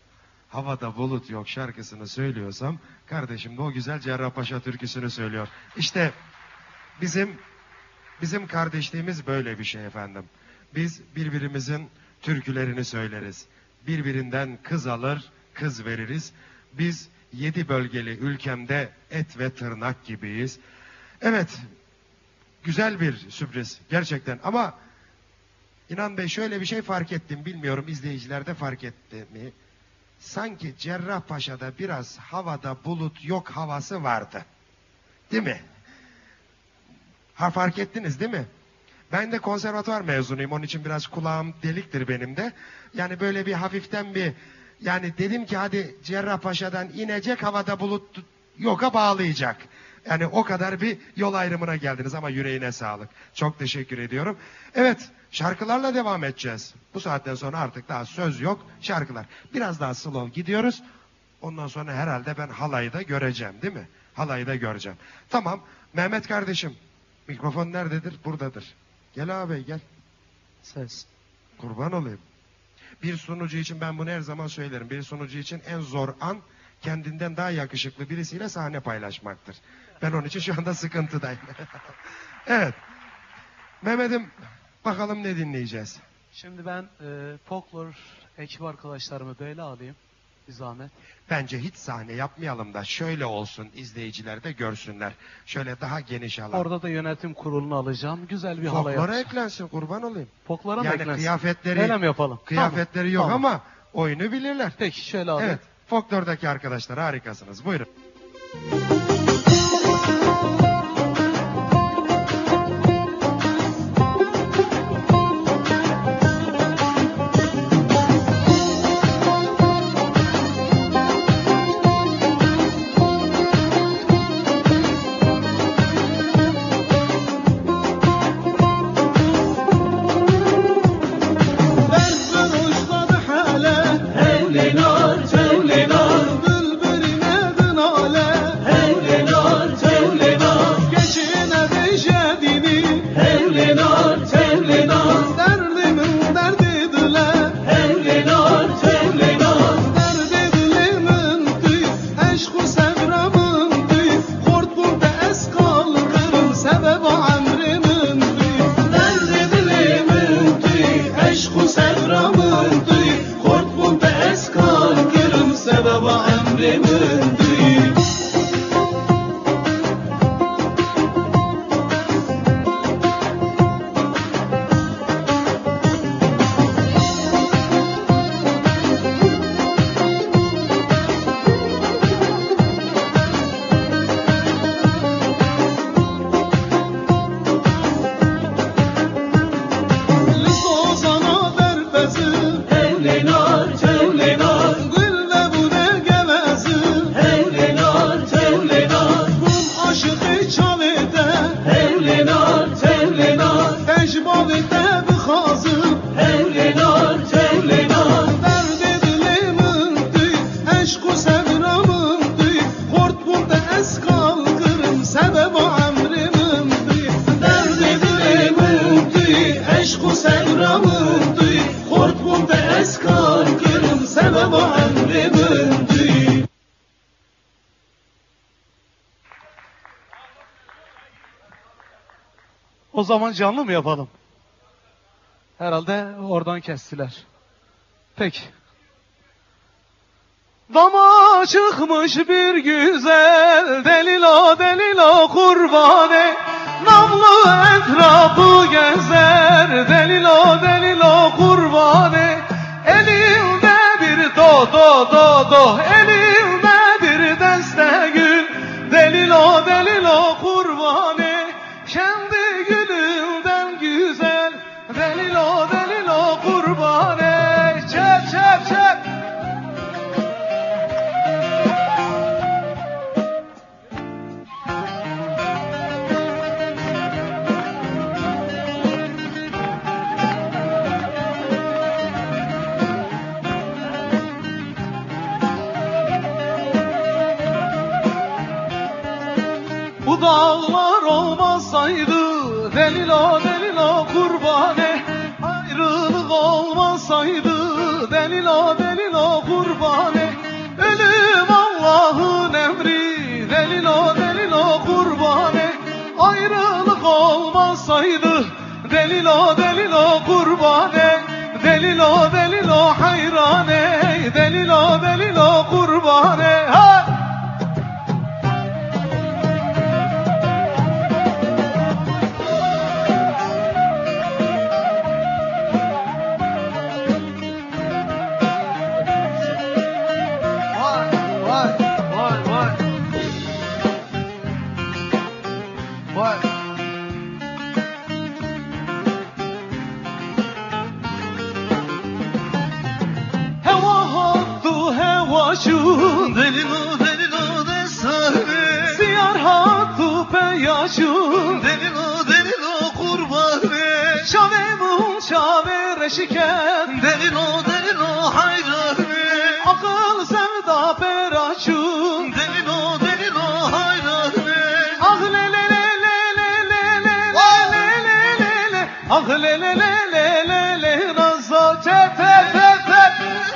havada bulut yok şarkısını söylüyorsam kardeşim de o güzel Cerrahpaşa türküsünü söylüyor. İşte bizim bizim kardeşliğimiz böyle bir şey efendim. Biz birbirimizin türkülerini söyleriz. Birbirinden kız alır, kız veririz. Biz yedi bölgeli ülkemde et ve tırnak gibiyiz. Evet, güzel bir sürpriz gerçekten ama İnan Bey şöyle bir şey fark ettim. Bilmiyorum izleyiciler de fark etti mi? Sanki Cerrahpaşa'da biraz havada bulut yok havası vardı. Değil mi? Ha fark ettiniz değil mi? Ben de konservatuvar mezunuyum. Onun için biraz kulağım deliktir benim de. Yani böyle bir hafiften bir yani dedim ki hadi Cerrahpaşa'dan inecek havada bulut yoka bağlayacak. Yani o kadar bir yol ayrımına geldiniz ama yüreğine sağlık. Çok teşekkür ediyorum. Evet, şarkılarla devam edeceğiz. Bu saatten sonra artık daha söz yok, şarkılar. Biraz daha slow gidiyoruz. Ondan sonra herhalde ben halayı da göreceğim değil mi? Halayı da göreceğim. Tamam, Mehmet kardeşim. Mikrofon nerededir? Buradadır. Gel abi gel. Ses. Kurban olayım. Bir sunucu için ben bunu her zaman söylerim. Bir sunucu için en zor an kendinden daha yakışıklı birisiyle sahne paylaşmaktır. Ben onun için şu anda sıkıntıdayım. Evet. Mehmet'im bakalım ne dinleyeceğiz? Şimdi ben e, folklor ekip arkadaşlarımı böyle alayım. Bir zahmet. Bence hiç sahne yapmayalım da şöyle olsun izleyiciler de görsünler. Şöyle daha geniş alan. Orada da yönetim kurulunu alacağım. Güzel bir halay Folklora yapacağım. eklensin kurban olayım. Folklora mı yani eklensin? kıyafetleri, Öyle mi yapalım? Kıyafetleri Tamam, yok tamam. ama oyunu bilirler. Peki şöyle alayım. Evet. Folklordaki arkadaşlar harikasınız. Buyurun. O zaman canlı mı yapalım? Herhalde oradan kestiler. Peki. Dama çıkmış bir güzel delilo delilo kurbane, namlı etrafı gezer delilo delilo kurbane, elinde bir do do do do, elinde bir deste gül delilo delilo kurbane, kendi gülünden güzel delilo delilo kurbane, çep çep çep. Bu dağlar olmasaydı delilo delilo kurbane, ayrılık olmasaydı delilo delilo kurbane, olsaydı delilo delilo kurbane, delilo delilo hayrane, delilo delilo kurbane. Ha! Vay vay vay vay. Vay. Heva hattu heva şu, delilo delilo de sahibi, ziyar hattu peyaşu, delilo delilo kurbani, şavemun şave reşiken, delilo delilo hayrani, akıl sevda peraşu, delilo delilo hayrani. ah le le le le le le le le le le le, ah le le le le le le nazo çet çet çet çet.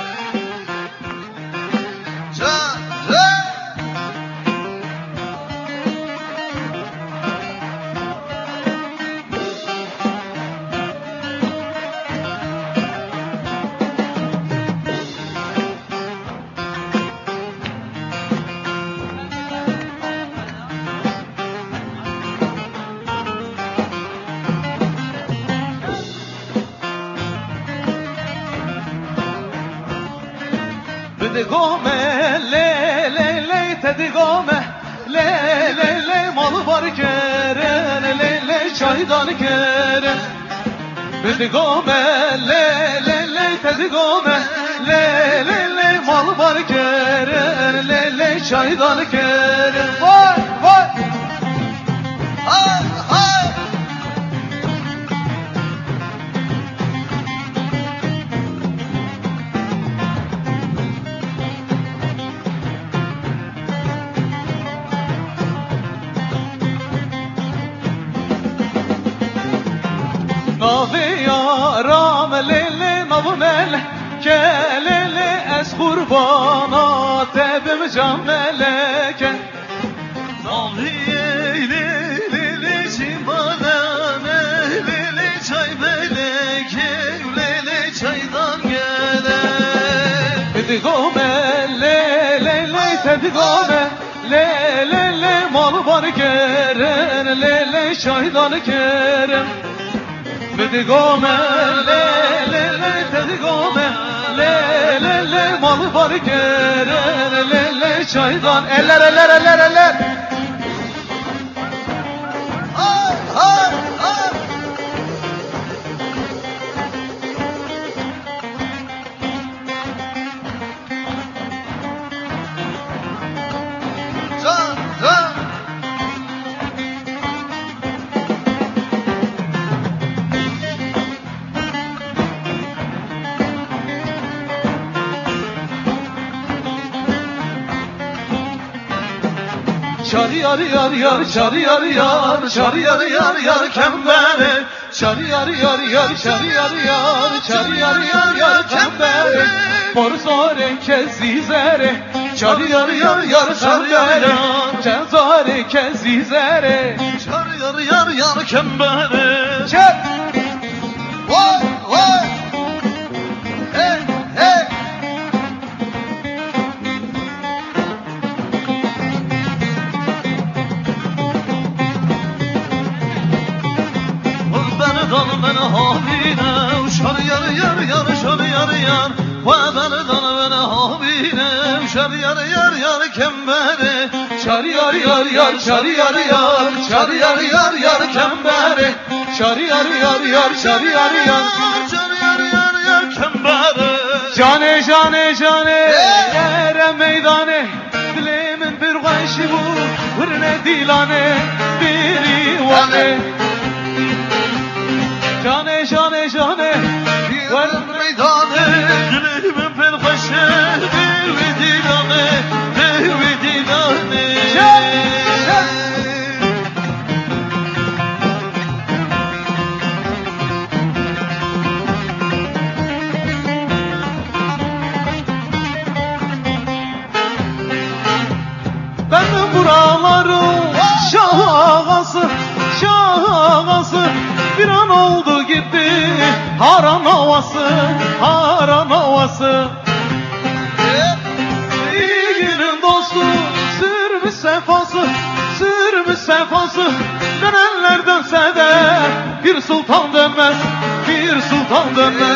Digome le le le te digome le le le mal var kere le le çaydan kere digome le le le te digome le le le mal var kere le le çaydan kere vay vay ay ay. Navi yaram lele navmel kelele es kurbana tebim can meleke. Navi lele şimala lele çay meleke, lele çaydan gele. Digome le le le te digome le le le mal var keren le le çaydan kerem. Digome le le le te digome le le le mal var keren le le çaydan eller eller eller eller. Ay ay ay. Can can. Çar yar yar yar, çar yar yar, çar yar yar yar kembere. Çar yar yar yar, çar yar yar, çar yar yar yar kembere. Mor zare kezizere, çar yar yar yar kembere. Cezare kezizere, Çar yar yar yar kembere. çar. Vay vay. Hey hey. Beni dal beni habine, şar yar yar yar, şar yar yar. Vay beni dal beni habine, şar yar yar yar kembere. Çar yar yar yar, çar yar yar, çar yar yar yar kembere. Çar yar yar yar, çar yar yar. Çar yar yar yar kembere. Cane cane cane, yere meydane. Dilimin bir gayşi bu, hırne dilane, dirivane. Cane cane cane, Yerim meydane, dilimin bir başı, dirvi dilane, dirvi dilane. Ben buraların şah ağası, şah ağası. bir an oldu gitti. Haran havası, haran havası. İyinin dostu, sürmüş sefası, sürmüş sefası. Dönenler dönse de bir sultan dönmez, bir sultan dönmez.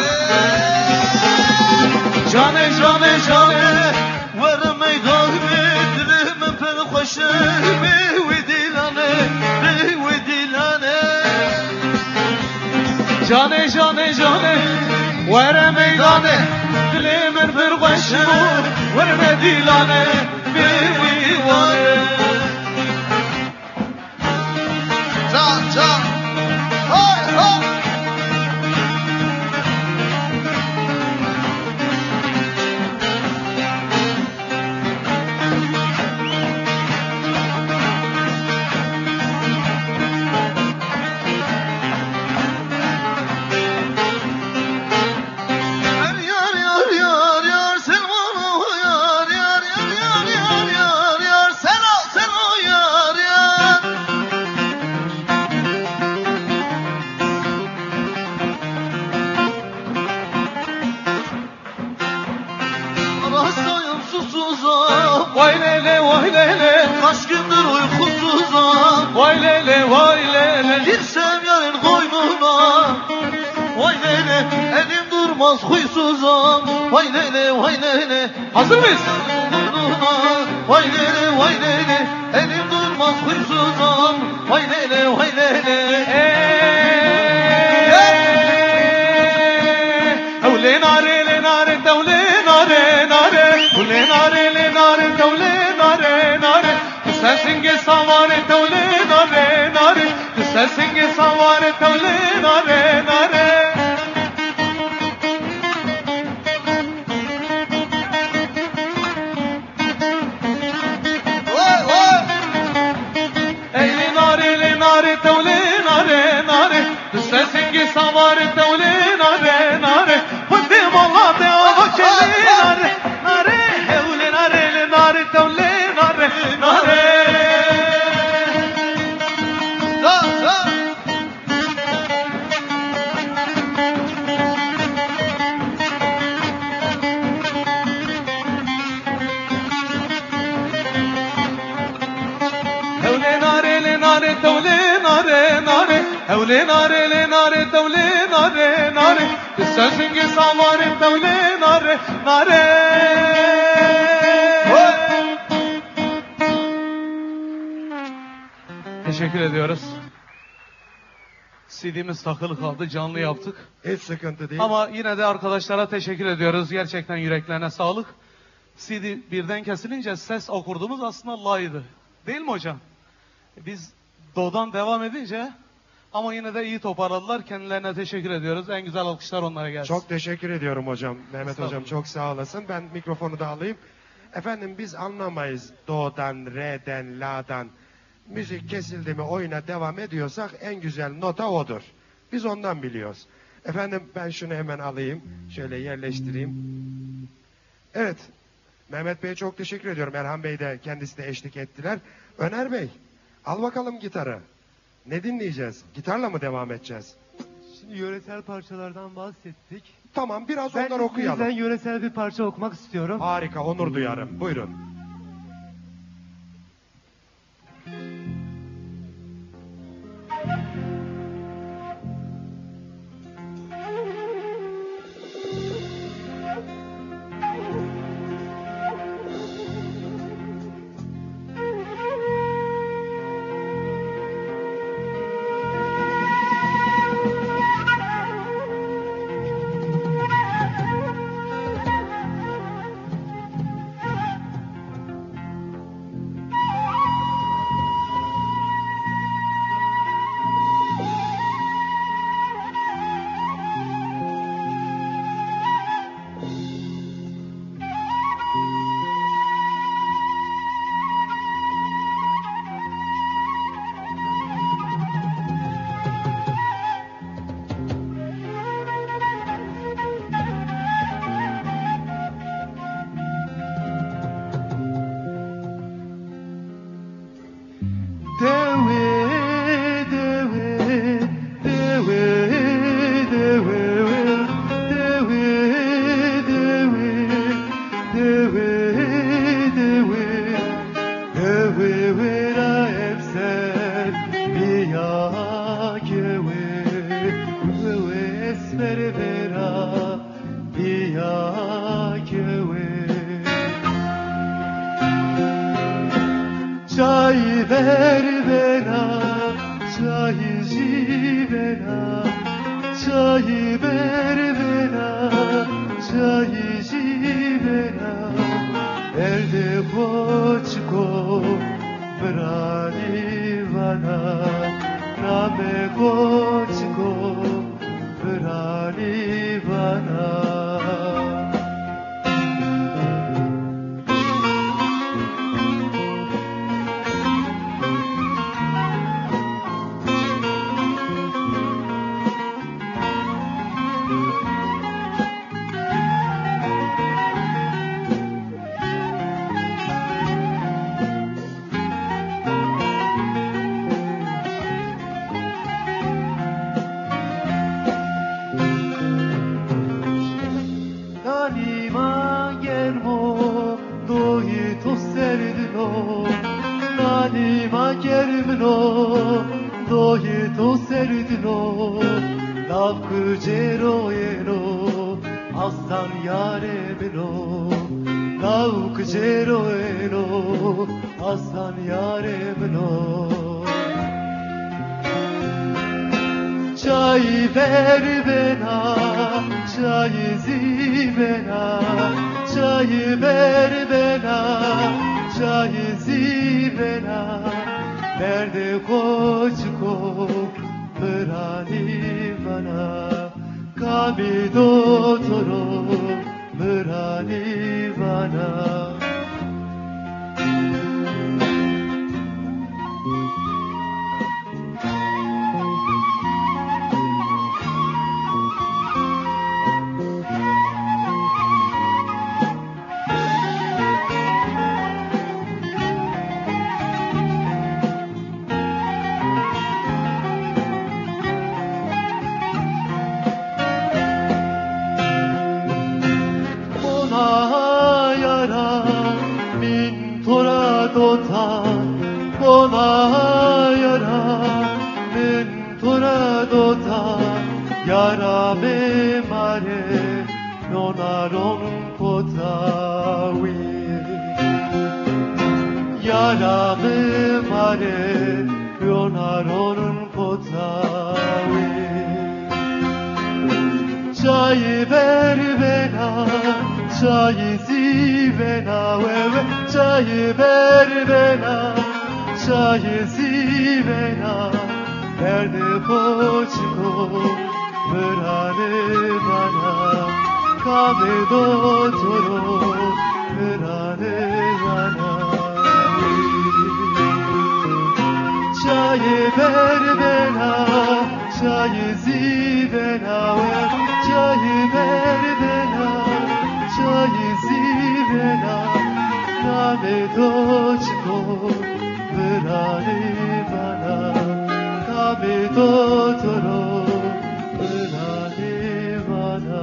Cane cane cane ver meydanı dilime perkoşe ve dilane ve dilane. Cane cane cane ver meydanı dilime perkoşe ve dilane ve dilane. Can can hay hay. Vay lele vay lele kaç gündür uykusuzum. Vay lele vay lele girsem yarın koynuna. Vay lele elim durmaz huysuzum. Vay lele vay lele. Hazır mıyız? Vay lele vay lele elim durmaz huysuzum. Vay lele vay lele. Evle nare le nare devle nare nare. Evle nare le nare devle nare nare. Sensin ge savare devle nare nare. Sensin ge savare devle nare nare. Eyle nare le nare devle nare nare. Sensin ge savare devle nare nare. Fıtı valla de avakele nare nare. Evle nare le nare devle nare nare. Da da. Evle nare le nare devle nare nare. Evle nare le nare devle nare nare. Sensin ki savare devle nare nare. Teşekkür ediyoruz. C D'miz takılı kaldı, canlı yaptık. Hiç sıkıntı değil. Ama yine de arkadaşlara teşekkür ediyoruz. Gerçekten yüreklerine sağlık. C D birden kesilince ses okurduğumuz aslında la'ydı. Değil mi hocam? Biz do'dan devam edince ama yine de iyi toparladılar. Kendilerine teşekkür ediyoruz. En güzel alkışlar onlara gelsin. Çok teşekkür ediyorum hocam. Mehmet hocam çok sağ olasın. Ben mikrofonu da alayım. Efendim biz anlamayız do'dan, re'den, la'dan. Müzik kesildi mi oyuna devam ediyorsak en güzel nota odur. Biz ondan biliyoruz. Efendim ben şunu hemen alayım. Şöyle yerleştireyim. Evet. Mehmet Bey'e çok teşekkür ediyorum. Erhan Bey de kendisi de eşlik ettiler. Öner Bey al bakalım gitarı. Ne dinleyeceğiz? Gitarla mı devam edeceğiz? Şimdi yöresel parçalardan bahsettik. Tamam biraz Ben onları okuyalım. Ben yöresel bir parça okumak istiyorum. Harika, onur duyarım. Buyurun. ver bana, çaycı bana, çayı ver bana, çaycı bana. Elde koçko brani bana, name koçko brani bana. Çay ver bana, çayı zibena, çayı ver bana, çayı zibena. Nerede koçko brani bana, kabido toro brani bana. Çayı ver bana, çayı zibena, çayı ver bana, çayı zibena. Nerede koçko brani bana, kabido toro brani bana. Çayı ver bana, çayı zibena, çayı ver bana, çayı zibena. Name doçko brani bana, kabido toro brani bana.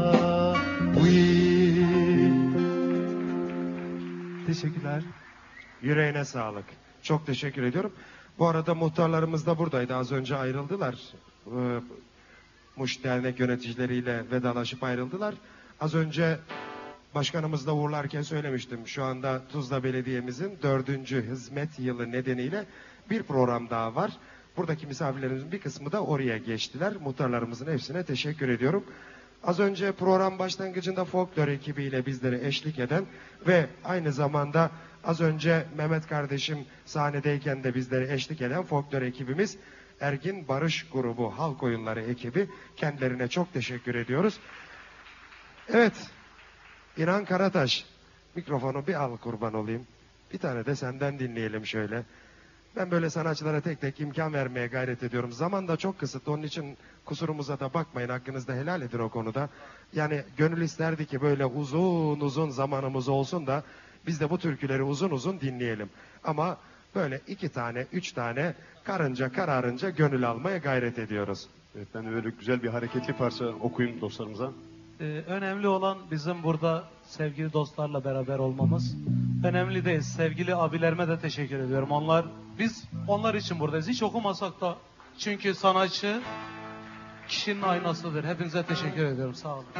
Teşekkürler. Yüreğine sağlık. Çok teşekkür ediyorum. Bu arada muhtarlarımız da buradaydı. Az önce ayrıldılar. Ee, Muş Dernek yöneticileriyle vedalaşıp ayrıldılar. Az önce başkanımızla uğurlarken söylemiştim. Şu anda Tuzla Belediye'mizin dördüncü hizmet yılı nedeniyle bir program daha var. Buradaki misafirlerimizin bir kısmı da oraya geçtiler. Muhtarlarımızın hepsine teşekkür ediyorum. Az önce program başlangıcında folklor ekibiyle bizlere eşlik eden ve aynı zamanda az önce Mehmet kardeşim sahnedeyken de bizlere eşlik eden folklor ekibimiz Ergin Barış Grubu Halk Oyunları ekibi. Kendilerine çok teşekkür ediyoruz. Evet, İnan Karataş, mikrofonu bir al kurban olayım. Bir tane de senden dinleyelim şöyle. Ben böyle sanatçılara tek tek imkan vermeye gayret ediyorum. Zaman da çok kısıtlı, onun için kusurumuza da bakmayın, hakkınızda helal edin o konuda. Yani gönül isterdi ki böyle uzun uzun zamanımız olsun da biz de bu türküleri uzun uzun dinleyelim. Ama böyle iki tane, üç tane karınca kararınca gönül almaya gayret ediyoruz. Evet, ben öyle güzel bir hareketli parça okuyayım dostlarımıza. Ee, önemli olan bizim burada sevgili dostlarla beraber olmamız. Önemli değil. Sevgili abilerime de teşekkür ediyorum. Onlar, biz onlar için buradayız. Hiç okumasak da, çünkü sanatçı kişinin aynasıdır. Hepinize teşekkür ediyorum. Sağ olun.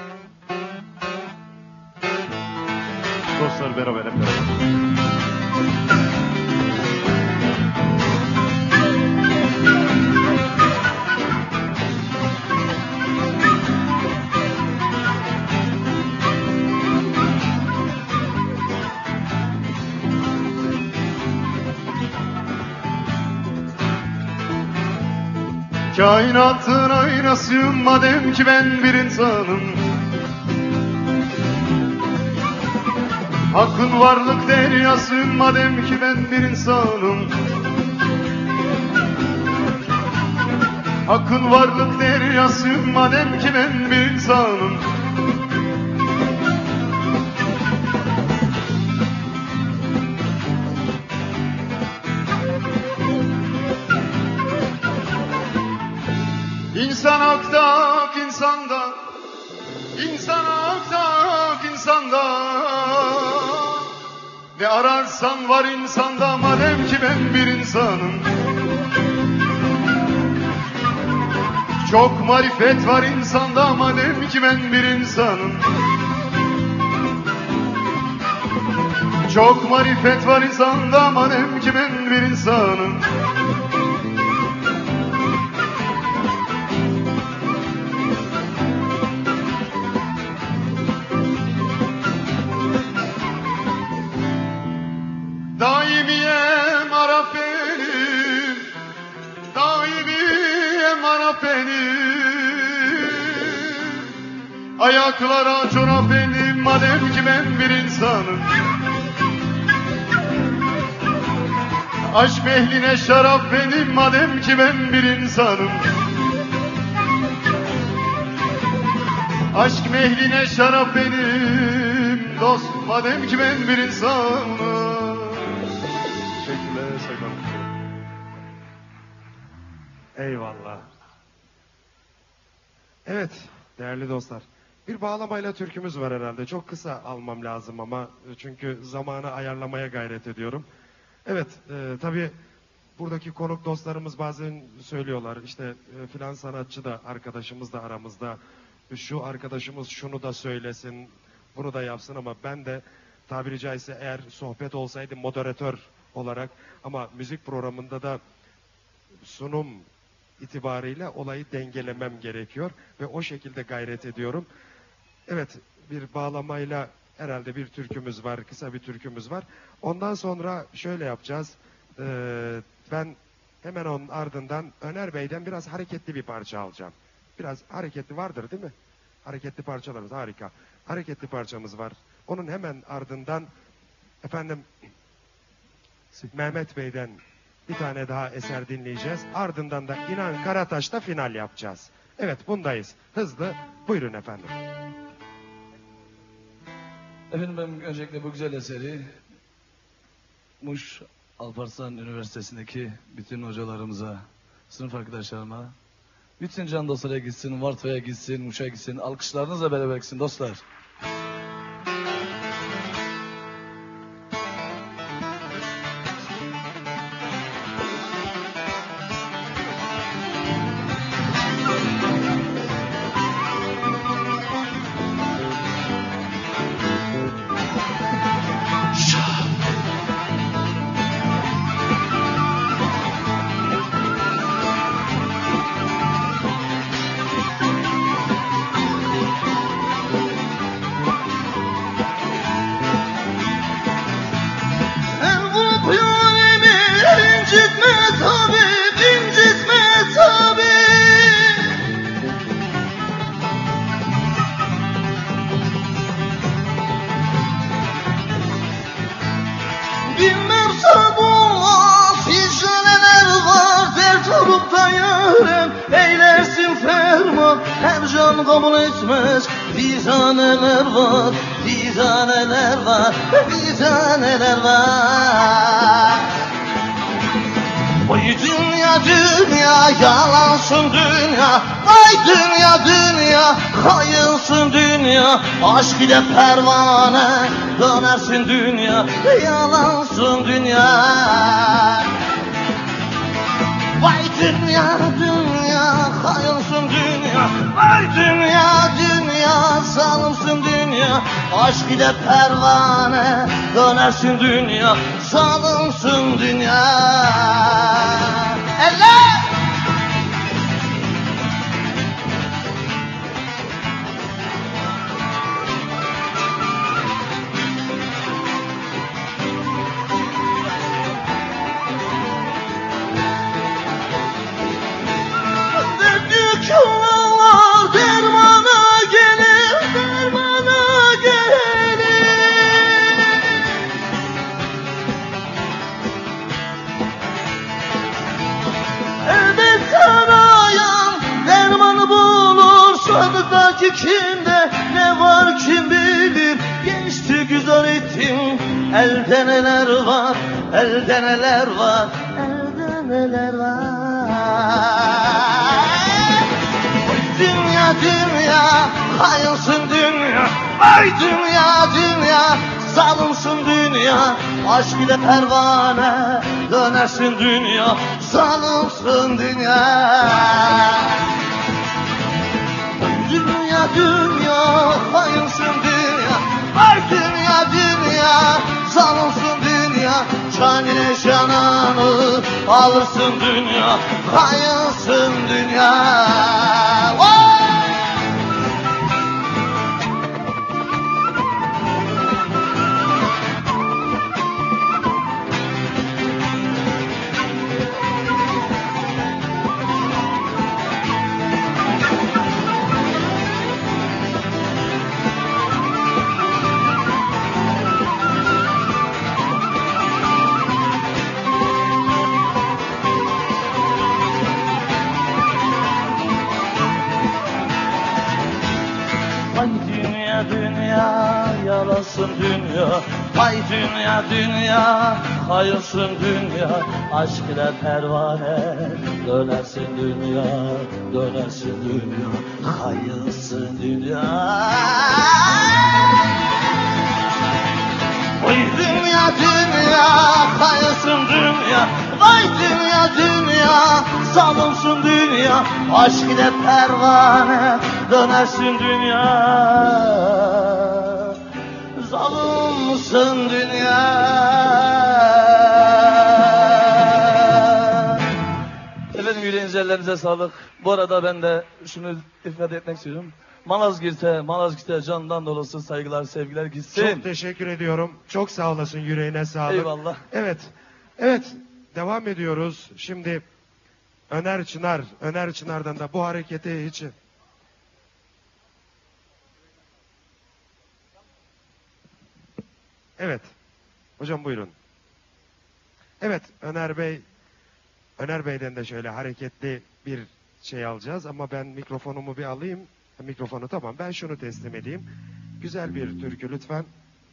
Dostlar beraber hep beraber. Kainatın aynasıyım madem ki ben bir insanım. Hakkın varlık deryasıyım madem ki ben bir insanım. Hakkın varlık deryasıyım madem ki ben bir insanım. İnsan hakta hak insanda, insan hakta hak insanda. Ne ararsan var insanda madem ki ben bir insanım. Çok marifet var insanda madem ki ben bir insanım. Çok marifet var insanda madem ki ben bir insanım. Daimiyem Arap benim, daimiyem Arap benim. Ayaklara çorap benim madem ki ben bir insanım. Aşk ehline şarap benim madem ki ben bir insanım. Aşk mehline şarap benim dost madem ki ben bir insanım. Teşekkürler Sayın. Eyvallah. Evet değerli dostlar. Bir bağlamayla türkümüz var herhalde. Çok kısa almam lazım ama çünkü zamanı ayarlamaya gayret ediyorum. Evet e, tabii buradaki konuk dostlarımız bazen söylüyorlar. İşte e, filan sanatçı da arkadaşımız da aramızda. Şu arkadaşımız şunu da söylesin, bunu da yapsın ama ben de tabiri caizse eğer sohbet olsaydı moderatör olarak ama müzik programında da sunum itibariyle olayı dengelemem gerekiyor ve o şekilde gayret ediyorum. Evet bir bağlamayla herhalde bir türkümüz var, kısa bir türkümüz var. Ondan sonra şöyle yapacağız. Ee, ben hemen onun ardından Öner Bey'den biraz hareketli bir parça alacağım. Biraz hareketli vardır değil mi? Hareketli parçalarımız harika. Hareketli parçamız var. Onun hemen ardından efendim Mehmet Bey'den bir tane daha eser dinleyeceğiz. Ardından da İnan Karataş'ta final yapacağız. Evet bundayız. Hızlı. Buyurun efendim. Efendim ben öncelikle bu güzel eseri Muş Alparslan Üniversitesi'ndeki bütün hocalarımıza, sınıf arkadaşlarıma, bütün can dostlara gitsin, Varto'ya gitsin, Muş'a gitsin, alkışlarınızla beraber gitsin dostlar. Kabul etmez vizaneler var, vizaneler var, vizaneler var. Vay dünya dünya yalansın dünya, vay dünya dünya hayınsın dünya. Aşk ile pervane dönersin dünya, yalansın dünya. Vay dünya dünya hayınsın dünya, vay dünya dünya salımsın dünya. Aşk ile pervane dönersin dünya, salımsın dünya. Eller! Dünyadaki kimde ne var kim bilir. Geçti güzel ettim. Elde neler var, elde neler var, elde neler var. Dünya dünya, hayınsın dünya. Ay dünya dünya, zalimsin dünya. Aşk ile pervane, dönersin dünya. Zalimsin dünya. Dünya dünya, hayınsın dünya. Ay dünya dünya, zalimsin dünya. Canine cananı alırsın dünya. Hayınsın dünya. Oh! Yarasın dünya, ay dünya dünya, hayırsın dünya. Aşk ile pervane, dönersin dünya, dönersin dünya, hayırsın dünya. Ay dünya dünya, hayırsın dünya. Ay dünya dünya, zalimsin dünya. Aşk ile pervane, dönersin dünya. Zalimsin dünya. Efendim yüreğinize ellerinize sağlık. Bu arada ben de şunu ifade etmek istiyorum. Malazgirt'e, Malazgirt'e candan dolusu saygılar, sevgiler gitsin. Çok teşekkür ediyorum. Çok sağ olasın, yüreğine sağlık. Eyvallah. Evet, evet devam ediyoruz. Şimdi Öner Çınar, Öner Çınar'dan da bu hareketi için. Evet, hocam buyurun. Evet, Öner Bey, Öner Bey'den de şöyle hareketli bir şey alacağız ama ben mikrofonumu bir alayım. Mikrofonu tamam, ben şunu teslim edeyim. Güzel bir türkü lütfen.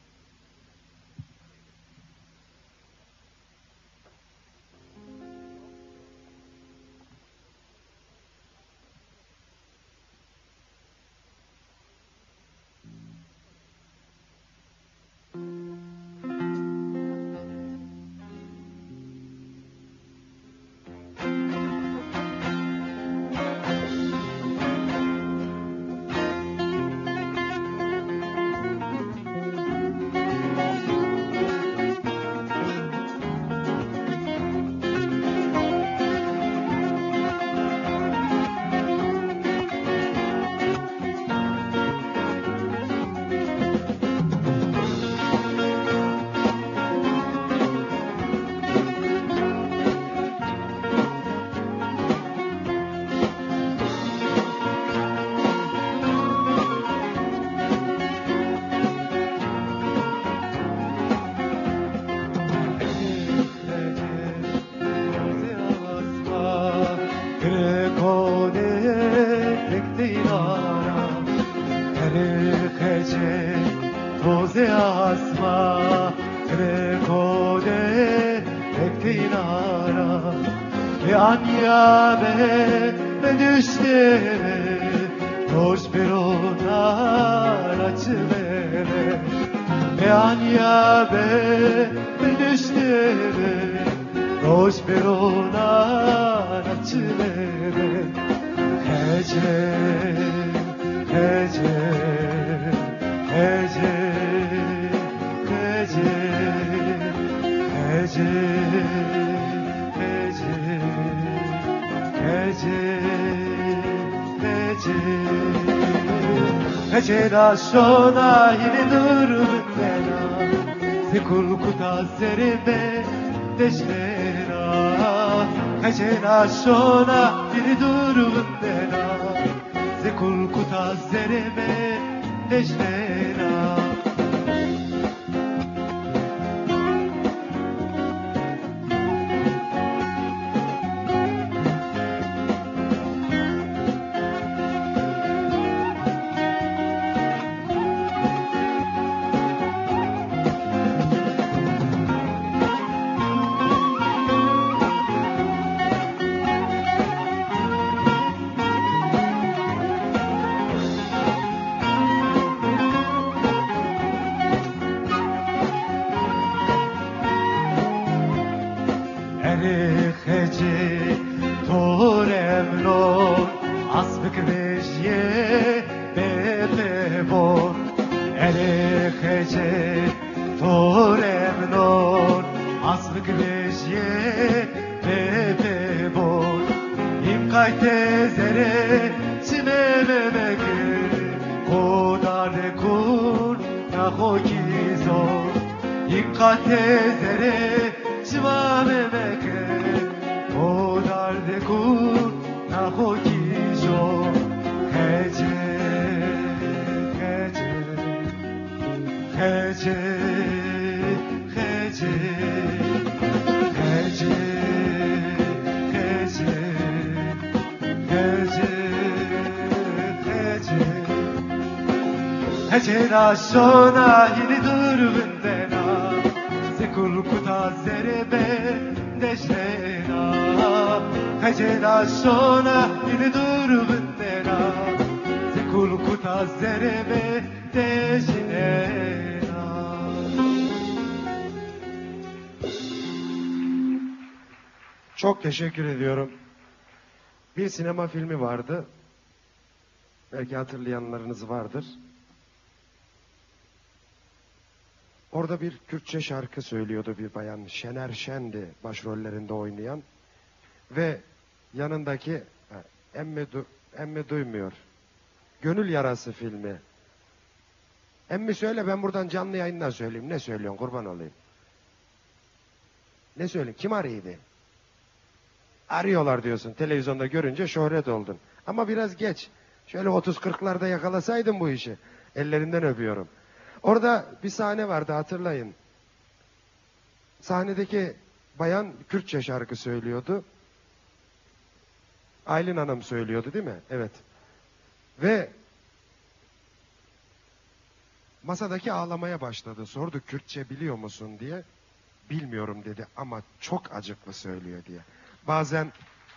Sona yine durbun bena Sikul kuta zerime deşmena Hecena sona yine durbun bena Sikul kuta zerime deşmena hece torem non aslık beşye bebe bol im kayte zere çimeme gül kodar kur na hokizo im kayte zere çimeme gül kodar kur na hokizo hece hece hece hece hece hece hece hece hece da sona yeni durbundena sekul kuta zerebe deşena hece da sona yeni durbundena sekul kuta zerebe deşena. Çok teşekkür ediyorum. Bir sinema filmi vardı. Belki hatırlayanlarınız vardır. Orada bir Kürtçe şarkı söylüyordu bir bayan. Şener Şen'di başrollerinde oynayan. Ve yanındaki emmi, du, emmi duymuyor. Gönül Yarası filmi. Emmi söyle, ben buradan canlı yayından söyleyeyim. Ne söylüyorsun, kurban olayım. Ne söyleyeyim, kim arıyordu? Arıyorlar diyorsun, televizyonda görünce şöhret oldun. Ama biraz geç. Şöyle otuz kırklarda yakalasaydın bu işi. Ellerinden öpüyorum. Orada bir sahne vardı, hatırlayın. Sahnedeki bayan Kürtçe şarkı söylüyordu. Aylin Hanım söylüyordu değil mi? Evet. Ve masadaki ağlamaya başladı. Sordu, Kürtçe biliyor musun diye. Bilmiyorum dedi ama çok acıklı söylüyor diye. Bazen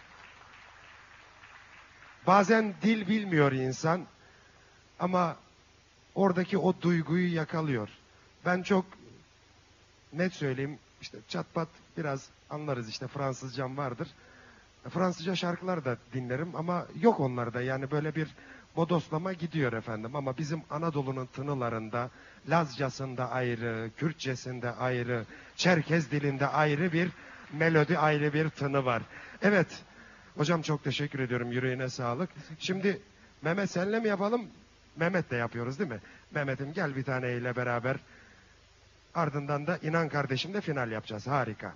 bazen dil bilmiyor insan ama oradaki o duyguyu yakalıyor. Ben çok net söyleyeyim, işte çat pat biraz anlarız, işte Fransızcam vardır. Fransızca şarkılar da dinlerim ama yok onlarda, yani böyle bir bodoslama gidiyor efendim. Ama bizim Anadolu'nun tınılarında, Lazcasında ayrı, Kürtçesinde ayrı, Çerkez dilinde ayrı bir melodi, ayrı bir tını var. Evet, hocam çok teşekkür ediyorum, yüreğine sağlık. Şimdi Mehmet senle mi yapalım? Mehmet de yapıyoruz değil mi? Mehmet'im gel bir taneyle beraber. Ardından da İnan kardeşim de final yapacağız. Harika.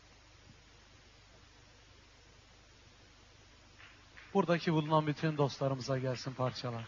Buradaki bulunan bütün dostlarımıza gelsin parçalar.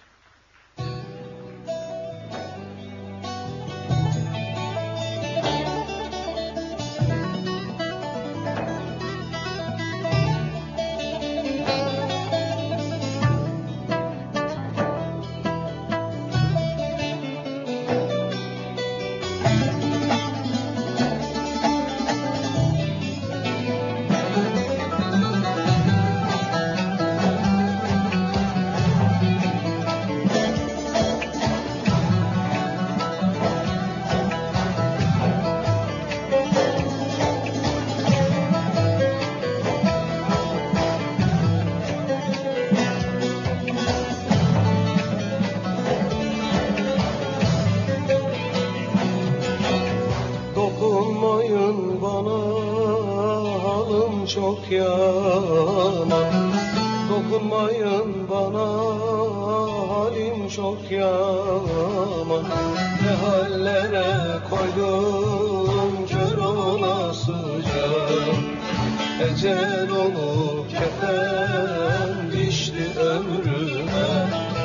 çok yaman. Dokunmayın bana, halim çok yaman. Ne hallere koydum kör olasıca. Ecel olup kefen dişli ömrüme.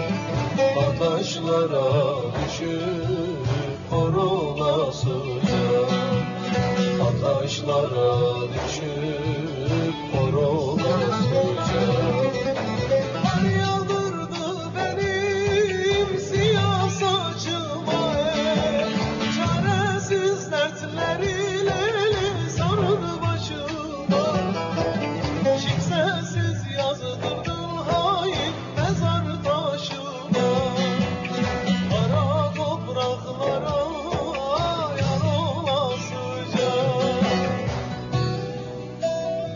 Ataşlara düşüp kor olasıca. Ataşlara düşüp kor olasıca. Kar yağdırdı benim siyah saçıma, çaresiz dertleriyle sarıldı başıma. Kimsesiz yazdırdım hain mezar taşıma. Kara topraklara yar olasıca.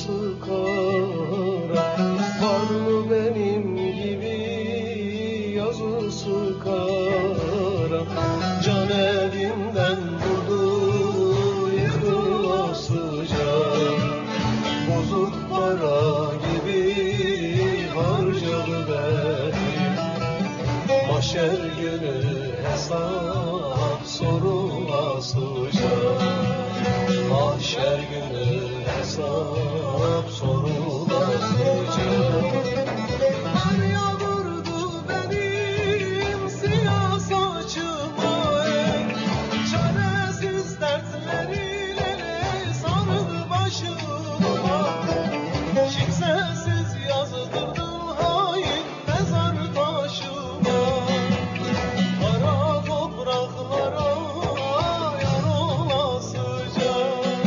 yazısı kara. Var mı benim gibi yazısı kara? Can evinden vurdu yıkılasıca. Bozuk para gibi harcadı beni. Mahşer günü hesap sorulasıca. Mahşer günü hesap sorulasıca. Kar yağdırdı benim siyah saçıma. Çaresiz dertleriyle sardı başıma. Kimsesiz yazdırdım hain mezar taşıma. Kara topraklara yar olasıca.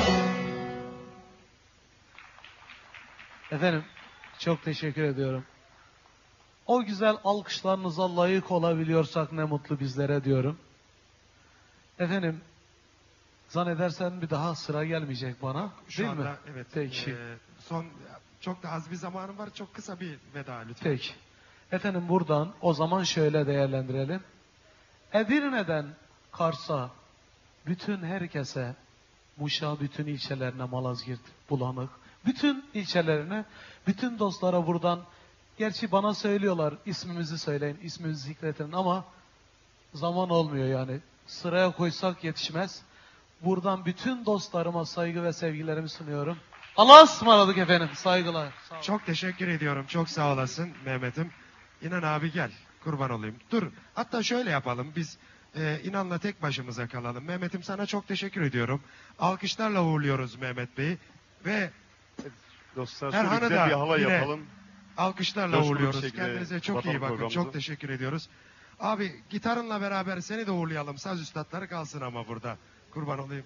Efendim çok teşekkür ediyorum. O güzel alkışlarınıza layık olabiliyorsak ne mutlu bizlere diyorum. Efendim zannedersen bir daha sıra gelmeyecek bana. Şu değil anda mi? evet. Peki. e, son çok da az bir zamanım var. Çok kısa bir veda lütfen. Peki. Efendim buradan o zaman şöyle değerlendirelim. Edirne'den Kars'a bütün herkese, Muş'a bütün ilçelerine, Malazgirt, Bulanık, bütün ilçelerine, bütün dostlara buradan, gerçi bana söylüyorlar ismimizi söyleyin, ismimizi zikredin ama zaman olmuyor yani. Sıraya koysak yetişmez. Buradan bütün dostlarıma saygı ve sevgilerimi sunuyorum. Allah'a ısmarladık efendim. Saygılar. Sağ olun. Çok teşekkür ediyorum. Çok sağ olasın Mehmet'im. İnan abi gel. Kurban olayım. Dur. Hatta şöyle yapalım. Biz e, İnan'la tek başımıza kalalım. Mehmet'im sana çok teşekkür ediyorum. Alkışlarla uğurluyoruz Mehmet Bey'i. Ve Dostlar şöyle Erhan'ı güzel da bir halay yine yapalım. alkışlarla Coşkulu bir uğurluyoruz. şekilde Kendinize çok iyi kapatalım bakın. programımızı. Çok teşekkür ediyoruz. Abi gitarınla beraber seni de uğurlayalım. Saz üstadları kalsın ama burada. Kurban olayım.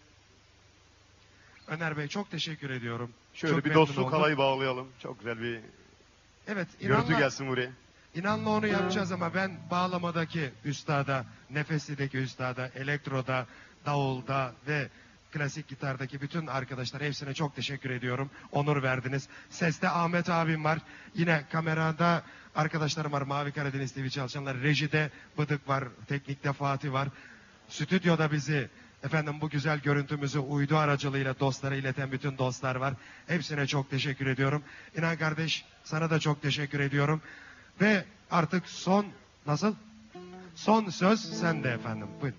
Öner Bey çok teşekkür ediyorum. Şöyle Çok bir memnun dostluk oldum. halayı bağlayalım. Çok güzel bir Evet, görüntü İnan'la, gelsin buraya. İnan'la onu yapacağız ama ben bağlamadaki üstada, nefesideki üstada, elektroda, davulda ve klasik gitardaki bütün arkadaşlar hepsine çok teşekkür ediyorum. Onur verdiniz. Seste Ahmet abim var. Yine kamerada arkadaşlarım var. Mavi Karadeniz T V çalışanlar. Rejide Bıdık var. Teknikte Fatih var. Stüdyoda bizi efendim bu güzel görüntümüzü uydu aracılığıyla dostlara ileten bütün dostlar var. Hepsine çok teşekkür ediyorum. İnan kardeş sana da çok teşekkür ediyorum. Ve artık son nasıl? Son söz sende efendim. Buyurun.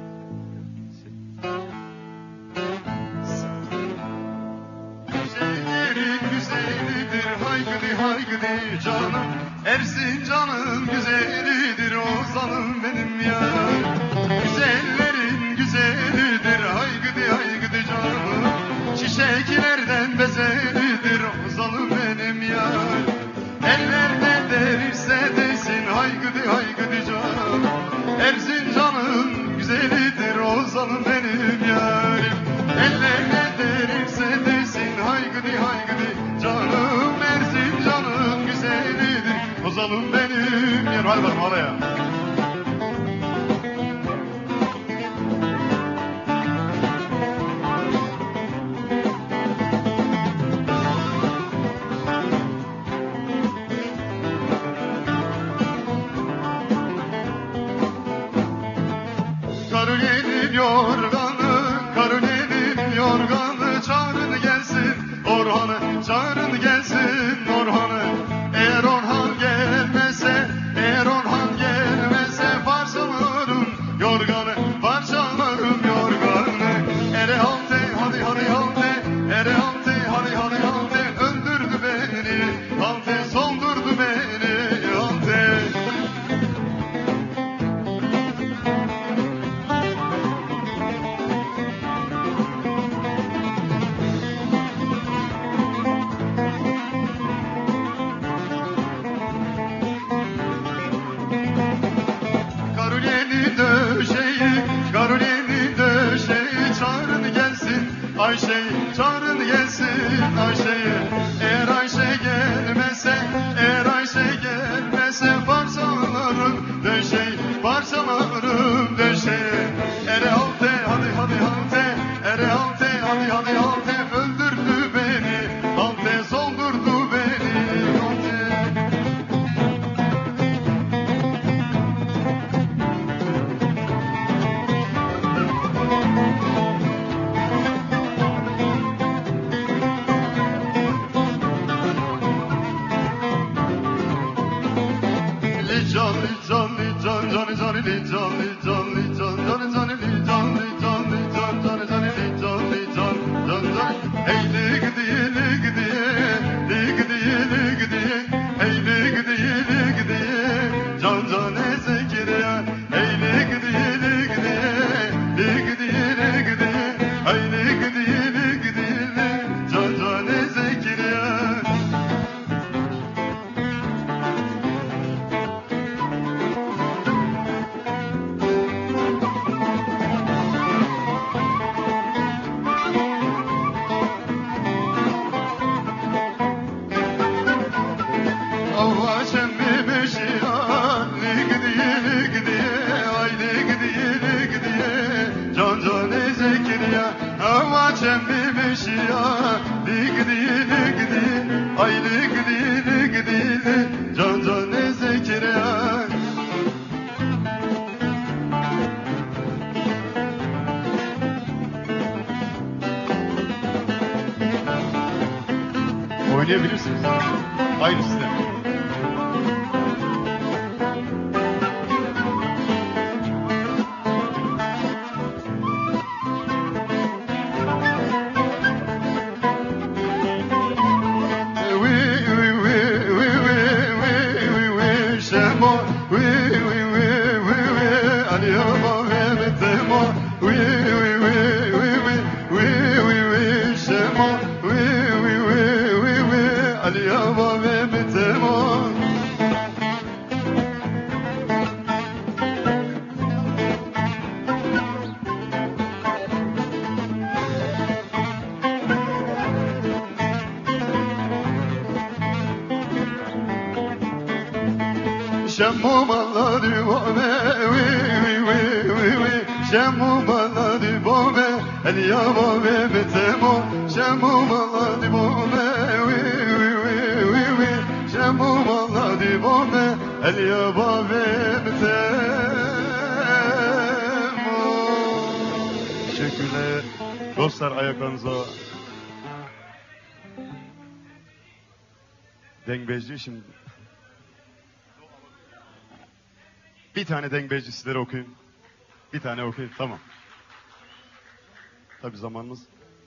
Güzellerin güzelidir haygıdi haygıdi canım. Erzincan'ın güzelidir ozanım benim ya. Güzellerin güzelidir haygıdi haygıdi canım. Çiçeklerden bezelidir ozanım benim ya. Ellerde derirse desin haygıdi haygıdi canım. Erzincan'ın güzelidir ozanım benim yarim. Ellerde derirse desin haygıdi haygıdi canım. Erzincan'ın güzelidir ozanım benim yarim. Hadi bakalım halaya. Karınenin yorganı, karınenin yorganı, çağırın gelsin Orhan'ı, çağırın gelsin Orhan'ı. Eğer Orhan gelmese, eğer Orhan gelmese parçalarım yorganı, parçalarım yorganı. Ere halte, hadi hadi halte, ere halte, hadi hadi halte, öldürdü beni, halte soldurdu beni, halte. li can li can li can can can li can li can li can can can li can li can can can hey li gidiye li gidiye li gidiye li gidiye hey li gidiye li gidiye can can Zekeriya hey li gidiye li gidiye li gidiye li gidiye hey li gidiye li gidiye can can Zekeriya. Allah şemmi beşiyan li gidiye li gidiye ay li gidiye li gidiye can can Zekeriya Allah şemmi beşiyan li gidiye li gidiye ay li gidiye li gidiye can can Zekeriya. Oynayabilirsiniz. Aynı sistem. Şemmu malla divane vi vi vi vi vi Şemmu malla divane el yava ve betemo Şemmu malla divane vi vi vi vi vi Şemmu malla divane el yava ve betemo. Teşekkürler. Dostlar ayaklarınıza. Dengbejci şimdi. Bir tane dengbejci sizlere okuyun. Bir tane okuyun. Tamam. Tabii zamanımız.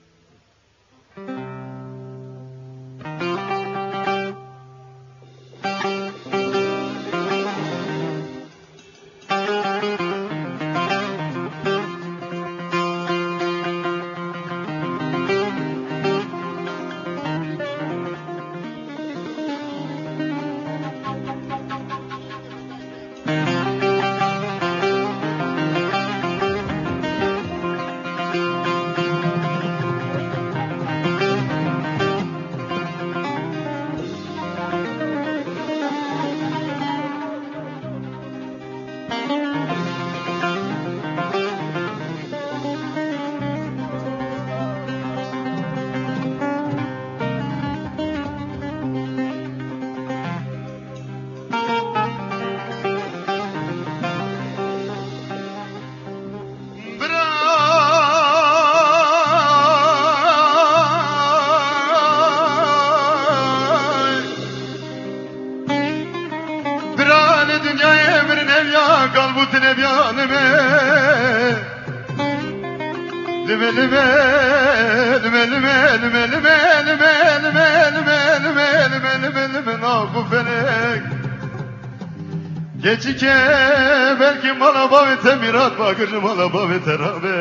kalbutin ebyanime Lime lime lime lime lime lime lime lime lime lime lime lime lime naku felek Geçike belki malaba ve temirat bakır malaba ve terabe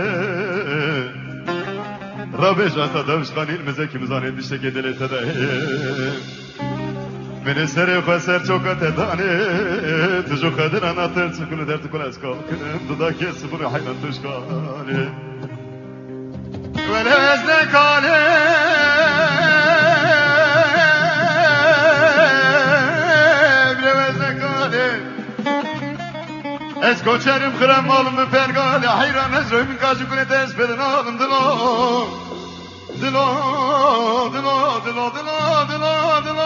Rabbe jata davşkan ilmize kimizan endişte gedele tedayim Beni sere faser çok atedane Tucu kadın anahtar çıkını der tıkın eskalkınım Dudak kes bunu hayvan tuşkane Velez ne kale Velez ne kale Ez koçerim kıram malımı pergale Hayran ez römün kaçı kunet ez beden alım dilo Dilo dilo dilo dilo dilo dilo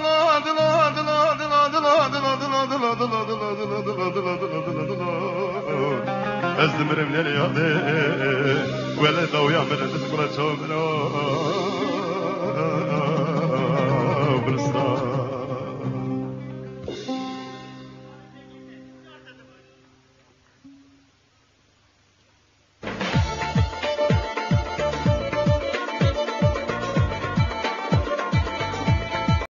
أزدمرم ليلي يادي ولا ضويا من النسبة شومنا بالصلاة